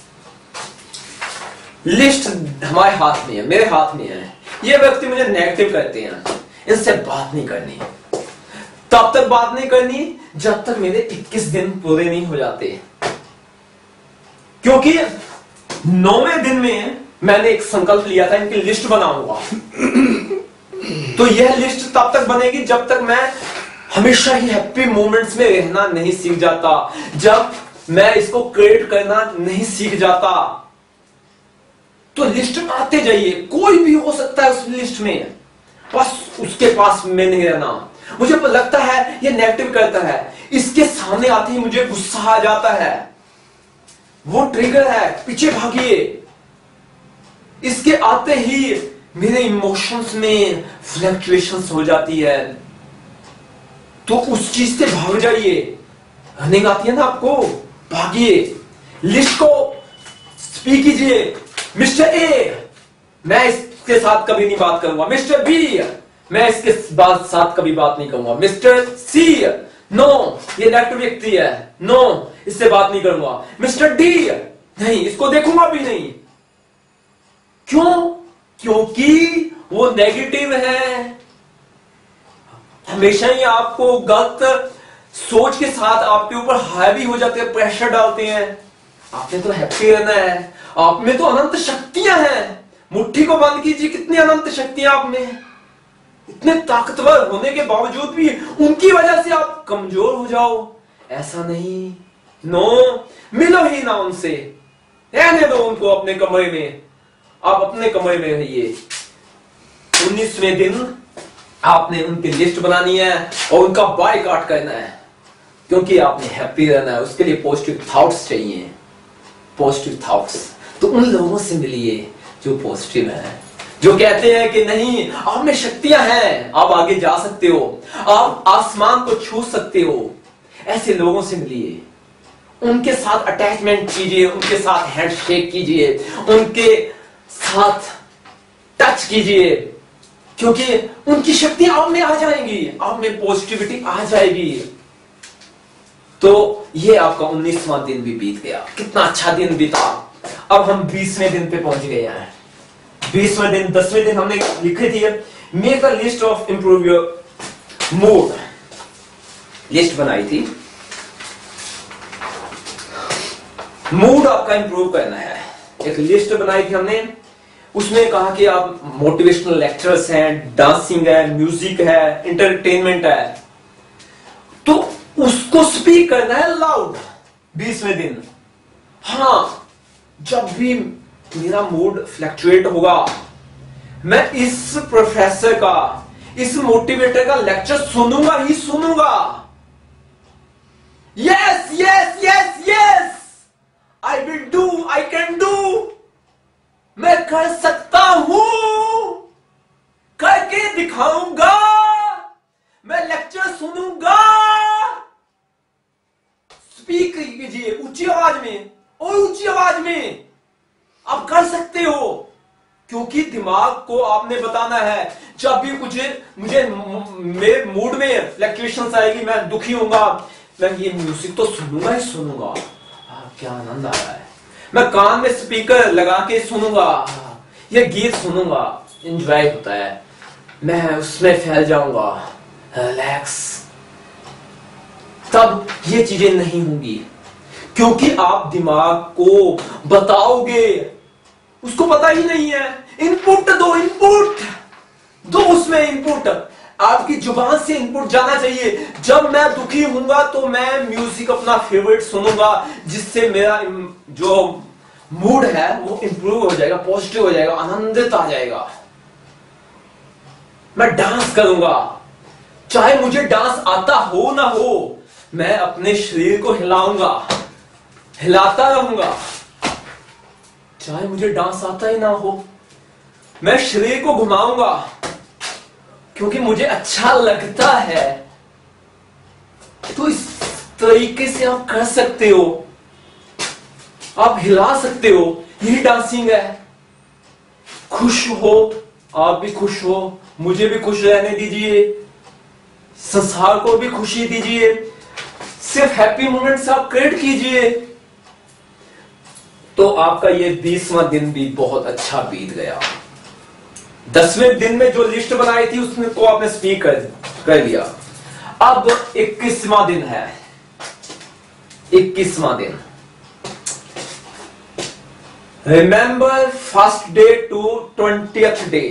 S1: List हमारे हाथ में है, मेरे हाथ में है। ये व्यक्ति मुझे नेगेटिव कहते हैं, इनसे बात नहीं करनी। तब तक बात नहीं करनी जब तक मेरे 21 दिन पूरे नहीं हो जाते, क्योंकि 9वें दिन में मैंने एक संकल्प लिया था, इनकी लिस्ट बनाऊंगा। तो यह लिस्ट तब तक बनेगी जब तक मैं हमेशा ही हैप्पी मोमेंट्स में रहना नहीं सीख जाता, जब मैं इसको क्रिएट करना नहीं सीख जाता। तो लिस्ट बनाते जाइए, कोई भी हो सकता है उस लिस्ट में, बस उसके पास में नहीं रहना। मुझे लगता है ये नेगेटिव करता है, इसके सामने आते ही मुझे गुस्सा आ जाता है, वो ट्रिगर है, पीछे भागिए। इसके आते ही मेरे इमोशंस में फ्लक्चुएशंस हो जाती है, तो उस चीज से भाग जाइए। रनिंग आती है ना आपको, भागिए। लिस्ट को स्पीक कीजिए। मिस्टर ए, मैं इसके साथ कभी नहीं बात करूंगा। मिस्टर बी, मैं इसके साथ कभी बात नहीं करूंगा। मिस्टर सी, नो, ये नेगेटिव व्यक्ति है, नो, इससे बात नहीं करूंगा। मिस्टर डी, नहीं, इसको देखूंगा भी नहीं। क्यों? क्योंकि वो नेगेटिव है। हमेशा ही आपको गलत सोच के साथ आपके ऊपर हावी हो जाते हैं, प्रेशर डालते हैं। आपने तो हैप्पी रहना है, आप में तो अनंत शक्तियां हैं। मुट्ठी को बंद कीजिए, कितनी अनंत शक्तियां आप में। इतने ताकतवर होने के बावजूद भी उनकी वजह से आप कमजोर हो जाओ, ऐसा नहीं। नो, मिलो ही ना उनसे, रहने दो उनको अपने कमरे में, आप अपने कमरे में रहिए। 19वें दिन आपने उनकी लिस्ट बनानी है और उनका बायकॉट करना है, क्योंकि आपने हैप्पी रहना है। उसके लिए पॉजिटिव थॉट्स चाहिए, पॉजिटिव थॉट्स। तो उन लोगों से मिलिए जो पॉजिटिव है, जो कहते हैं कि नहीं, आप में शक्तियां हैं, आप आगे जा सकते हो, आप आसमान को छू सकते हो। ऐसे लोगों से मिलिए, उनके साथ अटैचमेंट कीजिए, उनके साथ हैंडशेक कीजिए, उनके साथ टच कीजिए, क्योंकि उनकी शक्ति आप में आ जाएंगी, आप में पॉजिटिविटी आ जाएगी। तो ये आपका 19वां दिन भी बीत गया। कितना अच्छा दिन बीता। अब हम 20वें दिन पे पहुंच गए हैं। 20वें दिन, 10वें दिन हमने लिखे थी, make a list of improve your mood. List बनाई थी, मूड आपका इंप्रूव करना है। एक लिस्ट बनाई थी हमने, उसमें कहा कि आप मोटिवेशनल लेक्चर्स हैं, डांसिंग है, म्यूजिक है, इंटरटेनमेंट है, तो उसको स्पीक करना है लाउड 20वें दिन। हाँ, जब भी मेरा मूड फ्लक्चुएट होगा, मैं इस प्रोफेसर का, इस मोटिवेटर का लेक्चर सुनूंगा ही सुनूंगा। Yes yes yes yes, I will do, I can do, मैं कर सकता हूं, करके दिखाऊंगा, मैं लेक्चर सुनूंगा। स्पीक कीजिए ऊंची आवाज में, और ऊंची आवाज में आप कर सकते हो, क्योंकि दिमाग को आपने बताना है जब भी मुझे मेरे मूड में फ्लक्चुएशंस आएगी, मैं दुखी होऊंगा, मैं ये म्यूजिक तो सुनूंगा ही सुनूंगा। क्या आनंद आ रहा है, मैं कान में स्पीकर लगा के सुनूंगा, ये गीत सुनूंगा, एंजॉय होता है, मैं उसमें फैल जाऊंगा, रिलैक्स। तब ये चीजें नहीं होंगी, क्योंकि आप दिमाग को बताओगे, उसको पता ही नहीं है। इनपुट दो, इनपुट दो, उसमें इनपुट आपकी जुबान से इनपुट जाना चाहिए। जब मैं दुखी होऊंगा तो मैं म्यूजिक अपना फेवरेट सुनूंगा, जिससे मेरा जो मूड है वो इंप्रूव हो जाएगा, पॉजिटिव हो जाएगा, आनंदित आ जाएगा। मैं डांस करूंगा, चाहे मुझे डांस आता हो ना हो, मैं अपने शरीर को हिलाऊंगा, हिलाता रहूंगा। चाहे मुझे डांस आता ही ना हो, मैं शरीर को घुमाऊंगा, क्योंकि मुझे अच्छा लगता है। तो इस तरीके से आप कर सकते हो, आप हिला सकते हो, यही डांसिंग है। खुश हो, आप भी खुश हो, मुझे भी खुश रहने दीजिए, संसार को भी खुशी दीजिए, सिर्फ हैप्पी मोमेंट्स आप क्रिएट कीजिए। तो आपका ये 20वां दिन भी बहुत अच्छा बीत गया। 10वें दिन में जो लिस्ट बनाई थी उसमें को आपने स्पीक कर लिया। अब 21वां दिन है, 21वां दिन। Remember first day to 20th day.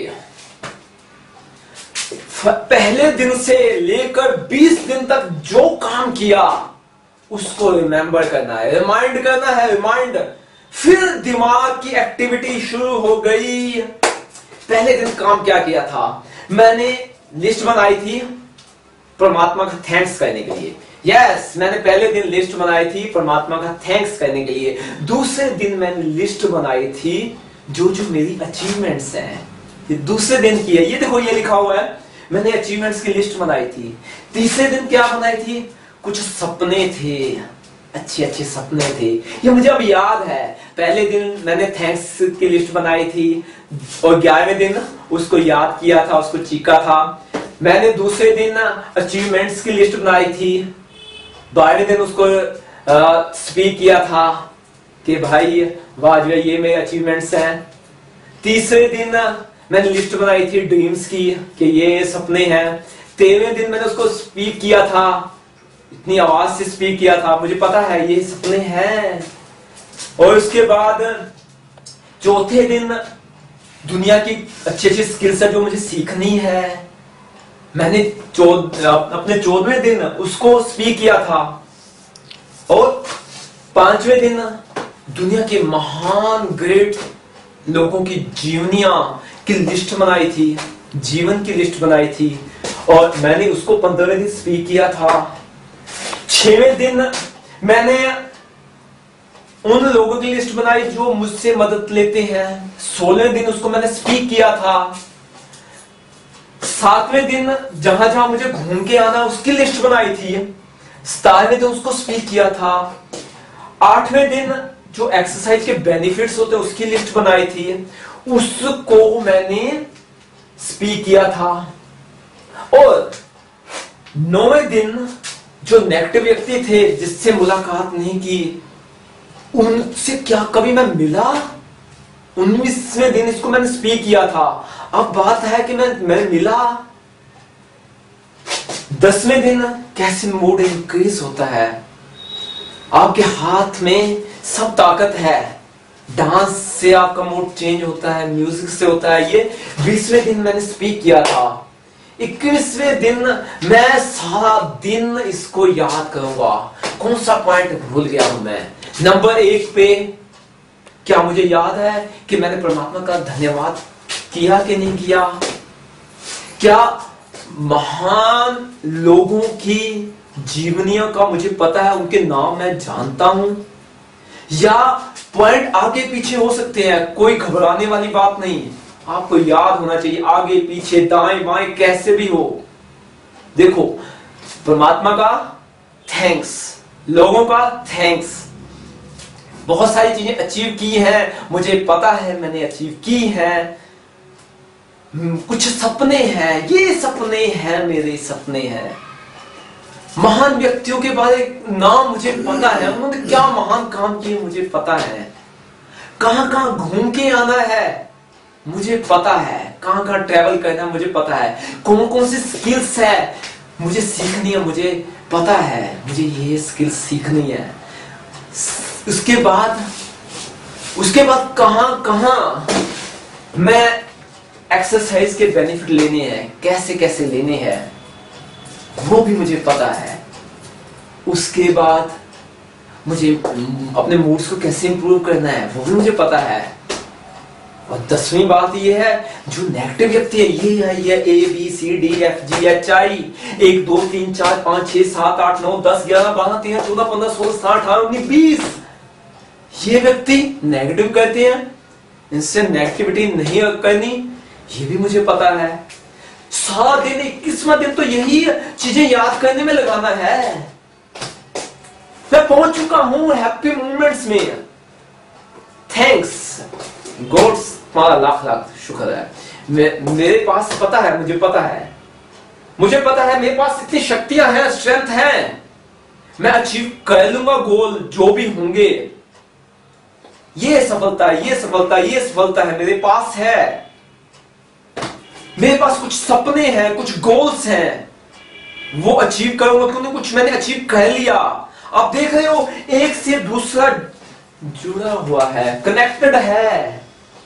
S1: पहले दिन से लेकर 20 दिन तक जो काम किया उसको रिमेंबर करना है, रिमाइंड करना है, रिमाइंड। फिर दिमाग की एक्टिविटी शुरू हो गई। पहले दिन काम क्या किया था, मैंने लिस्ट बनाई थी परमात्मा का थैंक्स करने के लिए। यस, मैंने पहले दिन लिस्ट बनाई थी परमात्मा का थैंक्स करने के लिए। दूसरे दिन मैंने लिस्ट बनाई थी जो जो मेरी अचीवमेंट्स हैं, ये दूसरे दिन की है। ये देखो, ये लिखा हुआ है, मैंने अचीवमेंट्स की लिस्ट बनाई थी। तीसरे दिन क्या बनाई थी, कुछ सपने थे, अच्छे अच्छे सपने थे, ये मुझे अब याद है। पहले दिन मैंने थैंक्स की लिस्ट बनाई थी और 11वें दिन उसको याद किया था, उसको चीखा था। मैंने दूसरे दिन अचीवमेंट्स की लिस्ट बनाई थी, 12वें दिन उसको स्पीक किया था कि भाई वाह जो ये मेरे अचीवमेंट्स हैं। तीसरे दिन मैंने लिस्ट बनाई थी ड्रीम्स की कि ये सपने हैं। 13वें दिन मैंने उसको स्पीक किया था, इतनी आवाज से स्पीक किया था, मुझे पता है ये सपने हैं। और उसके बाद चौथे दिन दुनिया की अच्छी अच्छी स्किल्स है जो मुझे सीखनी है, मैंने अपने 14वें दिन उसको स्पीक किया था। और 5वें दिन दुनिया के महान ग्रेट लोगों की जीवनियां की लिस्ट बनाई थी, जीवन की लिस्ट बनाई थी, और मैंने उसको 15वें दिन स्पीक किया था। 6वें दिन मैंने उन लोगों की लिस्ट बनाई जो मुझसे मदद लेते हैं। 16वें दिन उसको मैंने स्पीक किया था। 7वें दिन जहां जहां मुझे घूम के आना उसकी लिस्ट बनाई थी। 17वें दिन उसको स्पीक किया था। 8वें दिन जो एक्सरसाइज के बेनिफिट्स होते हैं उसकी लिस्ट बनाई थी, उसको मैंने स्पीक किया था। और 9वें दिन जो नेगेटिव व्यक्ति थे जिससे मुलाकात नहीं की, उनसे क्या कभी मैं मिला, 19वें दिन इसको मैंने स्पीक किया था। अब बात है कि मैं मिला। 10वें दिन कैसे मूड इंक्रीज होता है, आपके हाथ में सब ताकत है, डांस से आपका मूड चेंज होता है, म्यूजिक से होता है। ये 20वें दिन मैंने स्पीक किया था। 21वें दिन मैं सारा दिन इसको याद करूंगा। कौन सा पॉइंट भूल गया हूं मैं? नंबर 1 पे क्या मुझे याद है कि मैंने परमात्मा का धन्यवाद किया कि नहीं किया? क्या महान लोगों की जीवनियों का मुझे पता है, उनके नाम मैं जानता हूं? या पॉइंट आगे पीछे हो सकते हैं, कोई घबराने वाली बात नहीं है। आपको याद होना चाहिए, आगे पीछे दाएं बाएं कैसे भी हो। देखो, परमात्मा का थैंक्स, लोगों का थैंक्स। बहुत सारी चीजें अचीव की हैं, मुझे पता है मैंने अचीव की हैं। कुछ सपने हैं, ये सपने हैं, मेरे सपने हैं। महान व्यक्तियों के बारे नाम मुझे पता है, उन्होंने क्या महान काम किए मुझे पता है। कहां कहां घूम के आना है मुझे पता है, कहां कहां ट्रैवल करना है मुझे पता है, कौन कौन सी स्किल्स है मुझे सीखनी है मुझे पता है, मुझे ये स्किल्स सीखनी है। उसके बाद कहां कहां मैं एक्सरसाइज के बेनिफिट लेने हैं, कैसे कैसे लेने हैं, वो भी मुझे पता है। उसके बाद मुझे अपने मूड्स को कैसे इंप्रूव करना है, वो भी मुझे पता है। और 10वीं बात ये है, जो नेगेटिव व्यक्ति है, ये है ये ABCDFGHI 1 2 3 4 5 6 7 8 9 10 11 12 13 14 15 16 17 18 19 20, ये व्यक्ति नेगेटिव कहते हैं, इनसे नेगेटिविटी नहीं करनी, ये भी मुझे पता है। सारा दिन 21वां दिन तो यही चीजें याद करने में लगाना है। मैं पहुंच चुका हूं हैप्पी मोमेंट्स में। थैंक्स गॉड्स, तुम्हारा लाख लाख शुक्र है। मेरे पास पता है, मुझे पता है मेरे पास इतनी शक्तियां हैं, स्ट्रेंथ है, मैं अचीव कर लूंगा गोल जो भी होंगे। ये सफलता है मेरे पास है। मेरे पास कुछ सपने हैं, कुछ गोल्स हैं, वो अचीव करूंगा क्योंकि कुछ मैंने अचीव कर लिया। आप देख रहे हो, एक से दूसरा जुड़ा हुआ है, कनेक्टेड है।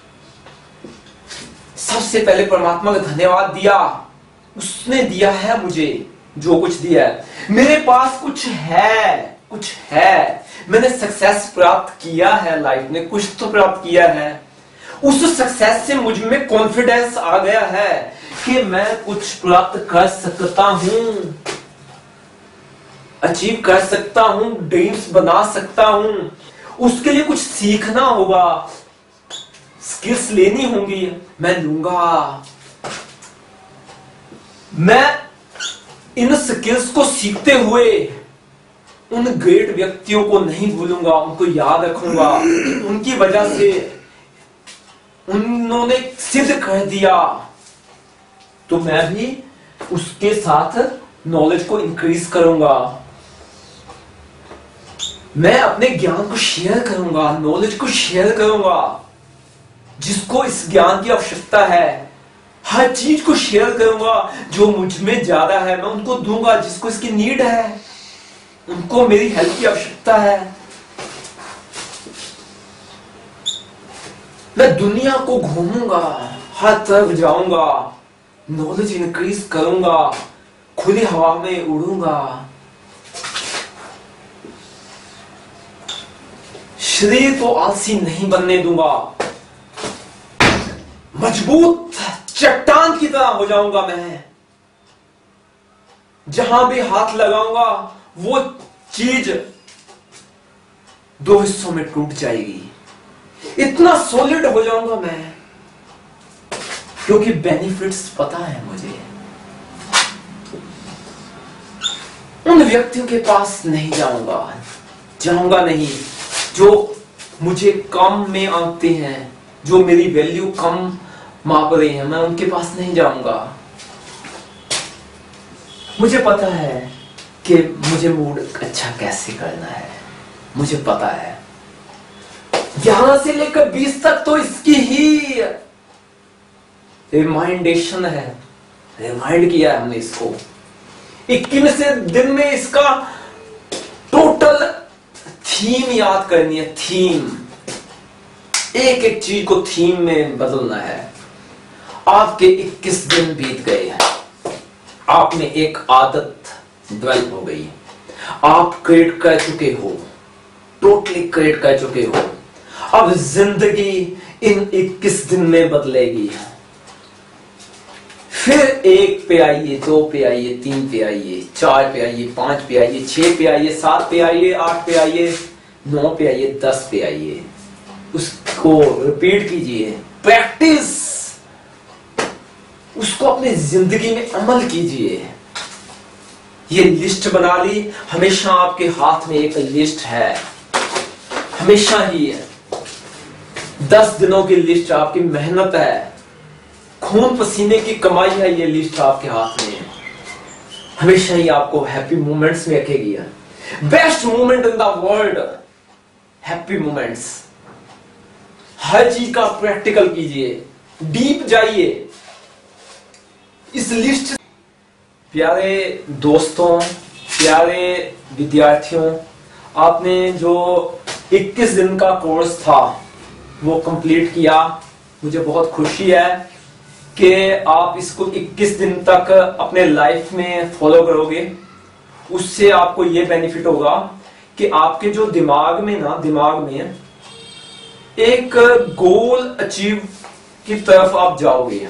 S1: सबसे पहले परमात्मा का धन्यवाद दिया, उसने दिया है मुझे जो कुछ दिया है। मेरे पास कुछ है, मैंने सक्सेस प्राप्त किया है लाइफ में, कुछ तो प्राप्त किया है। उस सक्सेस से मुझ में कॉन्फिडेंस आ गया है कि मैं कुछ प्राप्त कर सकता हूं, अचीव कर सकता हूं, ड्रीम्स बना सकता हूं। उसके लिए कुछ सीखना होगा, स्किल्स लेनी होंगी, मैं लूंगा। मैं इन स्किल्स को सीखते हुए उन ग्रेट व्यक्तियों को नहीं भूलूंगा, उनको याद रखूंगा। उनकी वजह से उन्होंने सिद्ध कर दिया, तो मैं भी उसके साथ नॉलेज को इंक्रीज करूंगा। मैं अपने ज्ञान को शेयर करूंगा, नॉलेज को शेयर करूंगा। जिसको इस ज्ञान की आवश्यकता है, हर चीज को शेयर करूंगा। जो मुझ में ज्यादा है मैं उनको दूंगा, जिसको इसकी नीड है, उनको मेरी हेल्प की आवश्यकता है। मैं दुनिया को घूमूंगा, हर तरफ जाऊंगा, नॉलेज इंक्रीज करूंगा, खुली हवा में उड़ूंगा। शरीर को आलसी नहीं बनने दूंगा, मजबूत चट्टान की तरह हो जाऊंगा। मैं जहां भी हाथ लगाऊंगा वो चीज 2 हिस्सों में टूट जाएगी। इतना सॉलिड हो जाऊंगा मैं, क्योंकि बेनिफिट्स पता है मुझे। उन व्यक्तियों के पास नहीं जाऊंगा नहीं जो मुझे कम में आंकते हैं, जो मेरी वैल्यू कम माप रहे हैं, मैं उनके पास नहीं जाऊंगा। मुझे पता है कि मुझे मूड अच्छा कैसे करना है, मुझे पता है। यहां से लेकर 20 तक तो इसकी ही रिमाइंडेशन है, रिमाइंड किया है हमने इसको। 21वें दिन में इसका टोटल थीम याद करनी है। थीम एक एक चीज को थीम में बदलना है। आपके 21 दिन बीत गए हैं, आप में एक आदत डेवलप हो गई, आप क्रिएट कर चुके हो, टोटली क्रिएट कर चुके हो। अब जिंदगी इन 21 दिन में बदलेगी। फिर 1 पे आइए, 2 पे आइए, 3 पे आइए, 4 पे आइए, 5 पे आइए, 6 पे आइए, 7 पे आइए, 8 पे आइए, 9 पे आइए, 10 पे आइए। उसको रिपीट कीजिए, प्रैक्टिस, उसको अपनी जिंदगी में अमल कीजिए। ये लिस्ट बना ली, हमेशा आपके हाथ में एक लिस्ट है, हमेशा ही है। 10 दिनों की लिस्ट आपकी मेहनत है, खून पसीने की कमाई है, ये लिस्ट आपके हाथ में है। हमेशा ही आपको हैप्पी मोमेंट्स में रखेगी। Best moment in the world, happy moments. हर चीज का प्रैक्टिकल कीजिए, डीप जाइए इस लिस्ट। प्यारे दोस्तों, प्यारे विद्यार्थियों, आपने जो 21 दिन का कोर्स था वो कंप्लीट किया। मुझे बहुत खुशी है कि आप इसको 21 दिन तक अपने लाइफ में फॉलो करोगे। उससे आपको ये बेनिफिट होगा कि आपके जो दिमाग में एक गोल अचीव की तरफ आप जाओगे।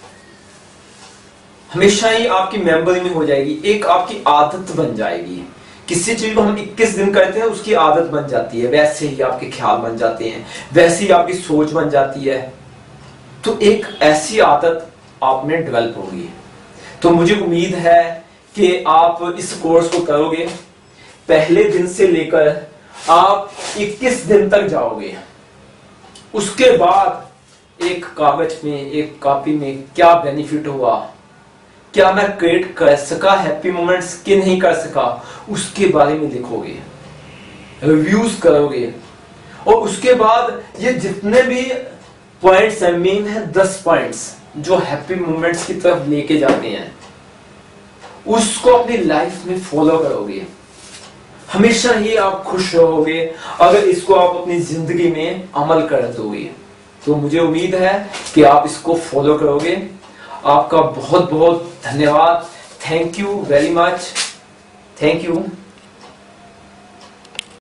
S1: हमेशा ही आपकी मेमोरी में हो जाएगी, एक आपकी आदत बन जाएगी। किसी चीज को हम 21 दिन करते हैं, उसकी आदत बन जाती है, वैसे ही आपके ख्याल बन जाते हैं, वैसे ही आपकी सोच बन जाती है। तो एक ऐसी आदत आप में डेवलप होगी। तो मुझे उम्मीद है कि आप इस कोर्स को करोगे, पहले दिन से लेकर आप 21 दिन तक जाओगे। उसके बाद एक कागज में, एक कॉपी में क्या बेनिफिट हुआ, क्या मैं क्रिएट कर सका हैप्पी मोमेंट्स कि नहीं कर सका, उसके बारे में लिखोगे, रिव्यूज करोगे। और उसके बाद ये जितने भी पॉइंट्स हैं, मेन है 10 पॉइंट्स जो हैप्पी मोमेंट्स की तरफ लेके जाते हैं, उसको अपनी लाइफ में फॉलो करोगे। हमेशा ही आप खुश रहोगे अगर इसको आप अपनी जिंदगी में अमल कर दोगे। तो मुझे उम्मीद है कि आप इसको फॉलो करोगे। आपका बहुत बहुत धन्यवाद। Thank you very much. Thank you.